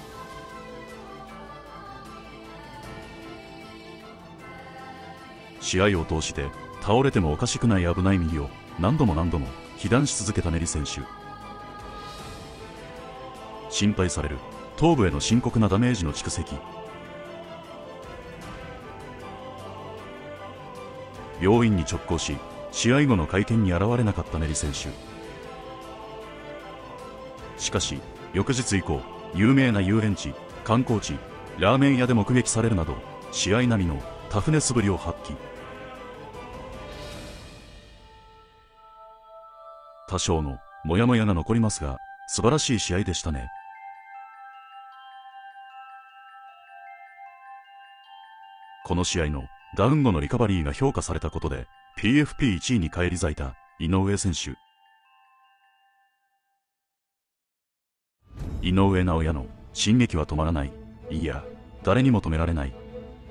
試合を通して倒れてもおかしくない危ない右を何度も何度も被弾し続けたネリ選手。心配される頭部への深刻なダメージの蓄積。病院に直行し試合後の会見に現れなかったネリ選手。しかし翌日以降、有名な遊園地、観光地、ラーメン屋で目撃されるなど試合並みのタフネスぶりを発揮。 多少のモヤモヤが残りますが、素晴らしい試合でしたね。この試合のダウン後のリカバリーが評価されたことで ピーエフピーいちいに返り咲いた井上選手。井上尚弥の進撃は止まらない。いや、誰にも止められない。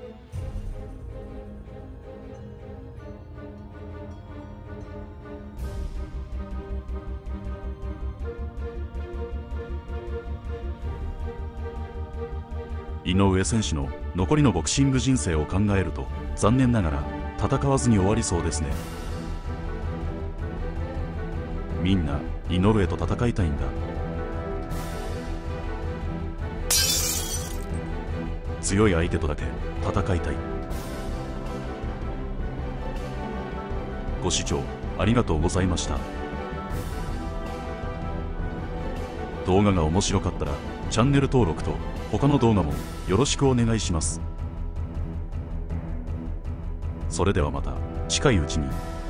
井上選手の残りのボクシング人生を考えると残念ながら戦わずに終わりそうですね。みんな井上と戦いたいんだ。強い相手とだけ戦いたい。ご視聴ありがとうございました。動画が面白かったらチャンネル登録と他の動画もよろしくお願いします。それではまた近いうちに。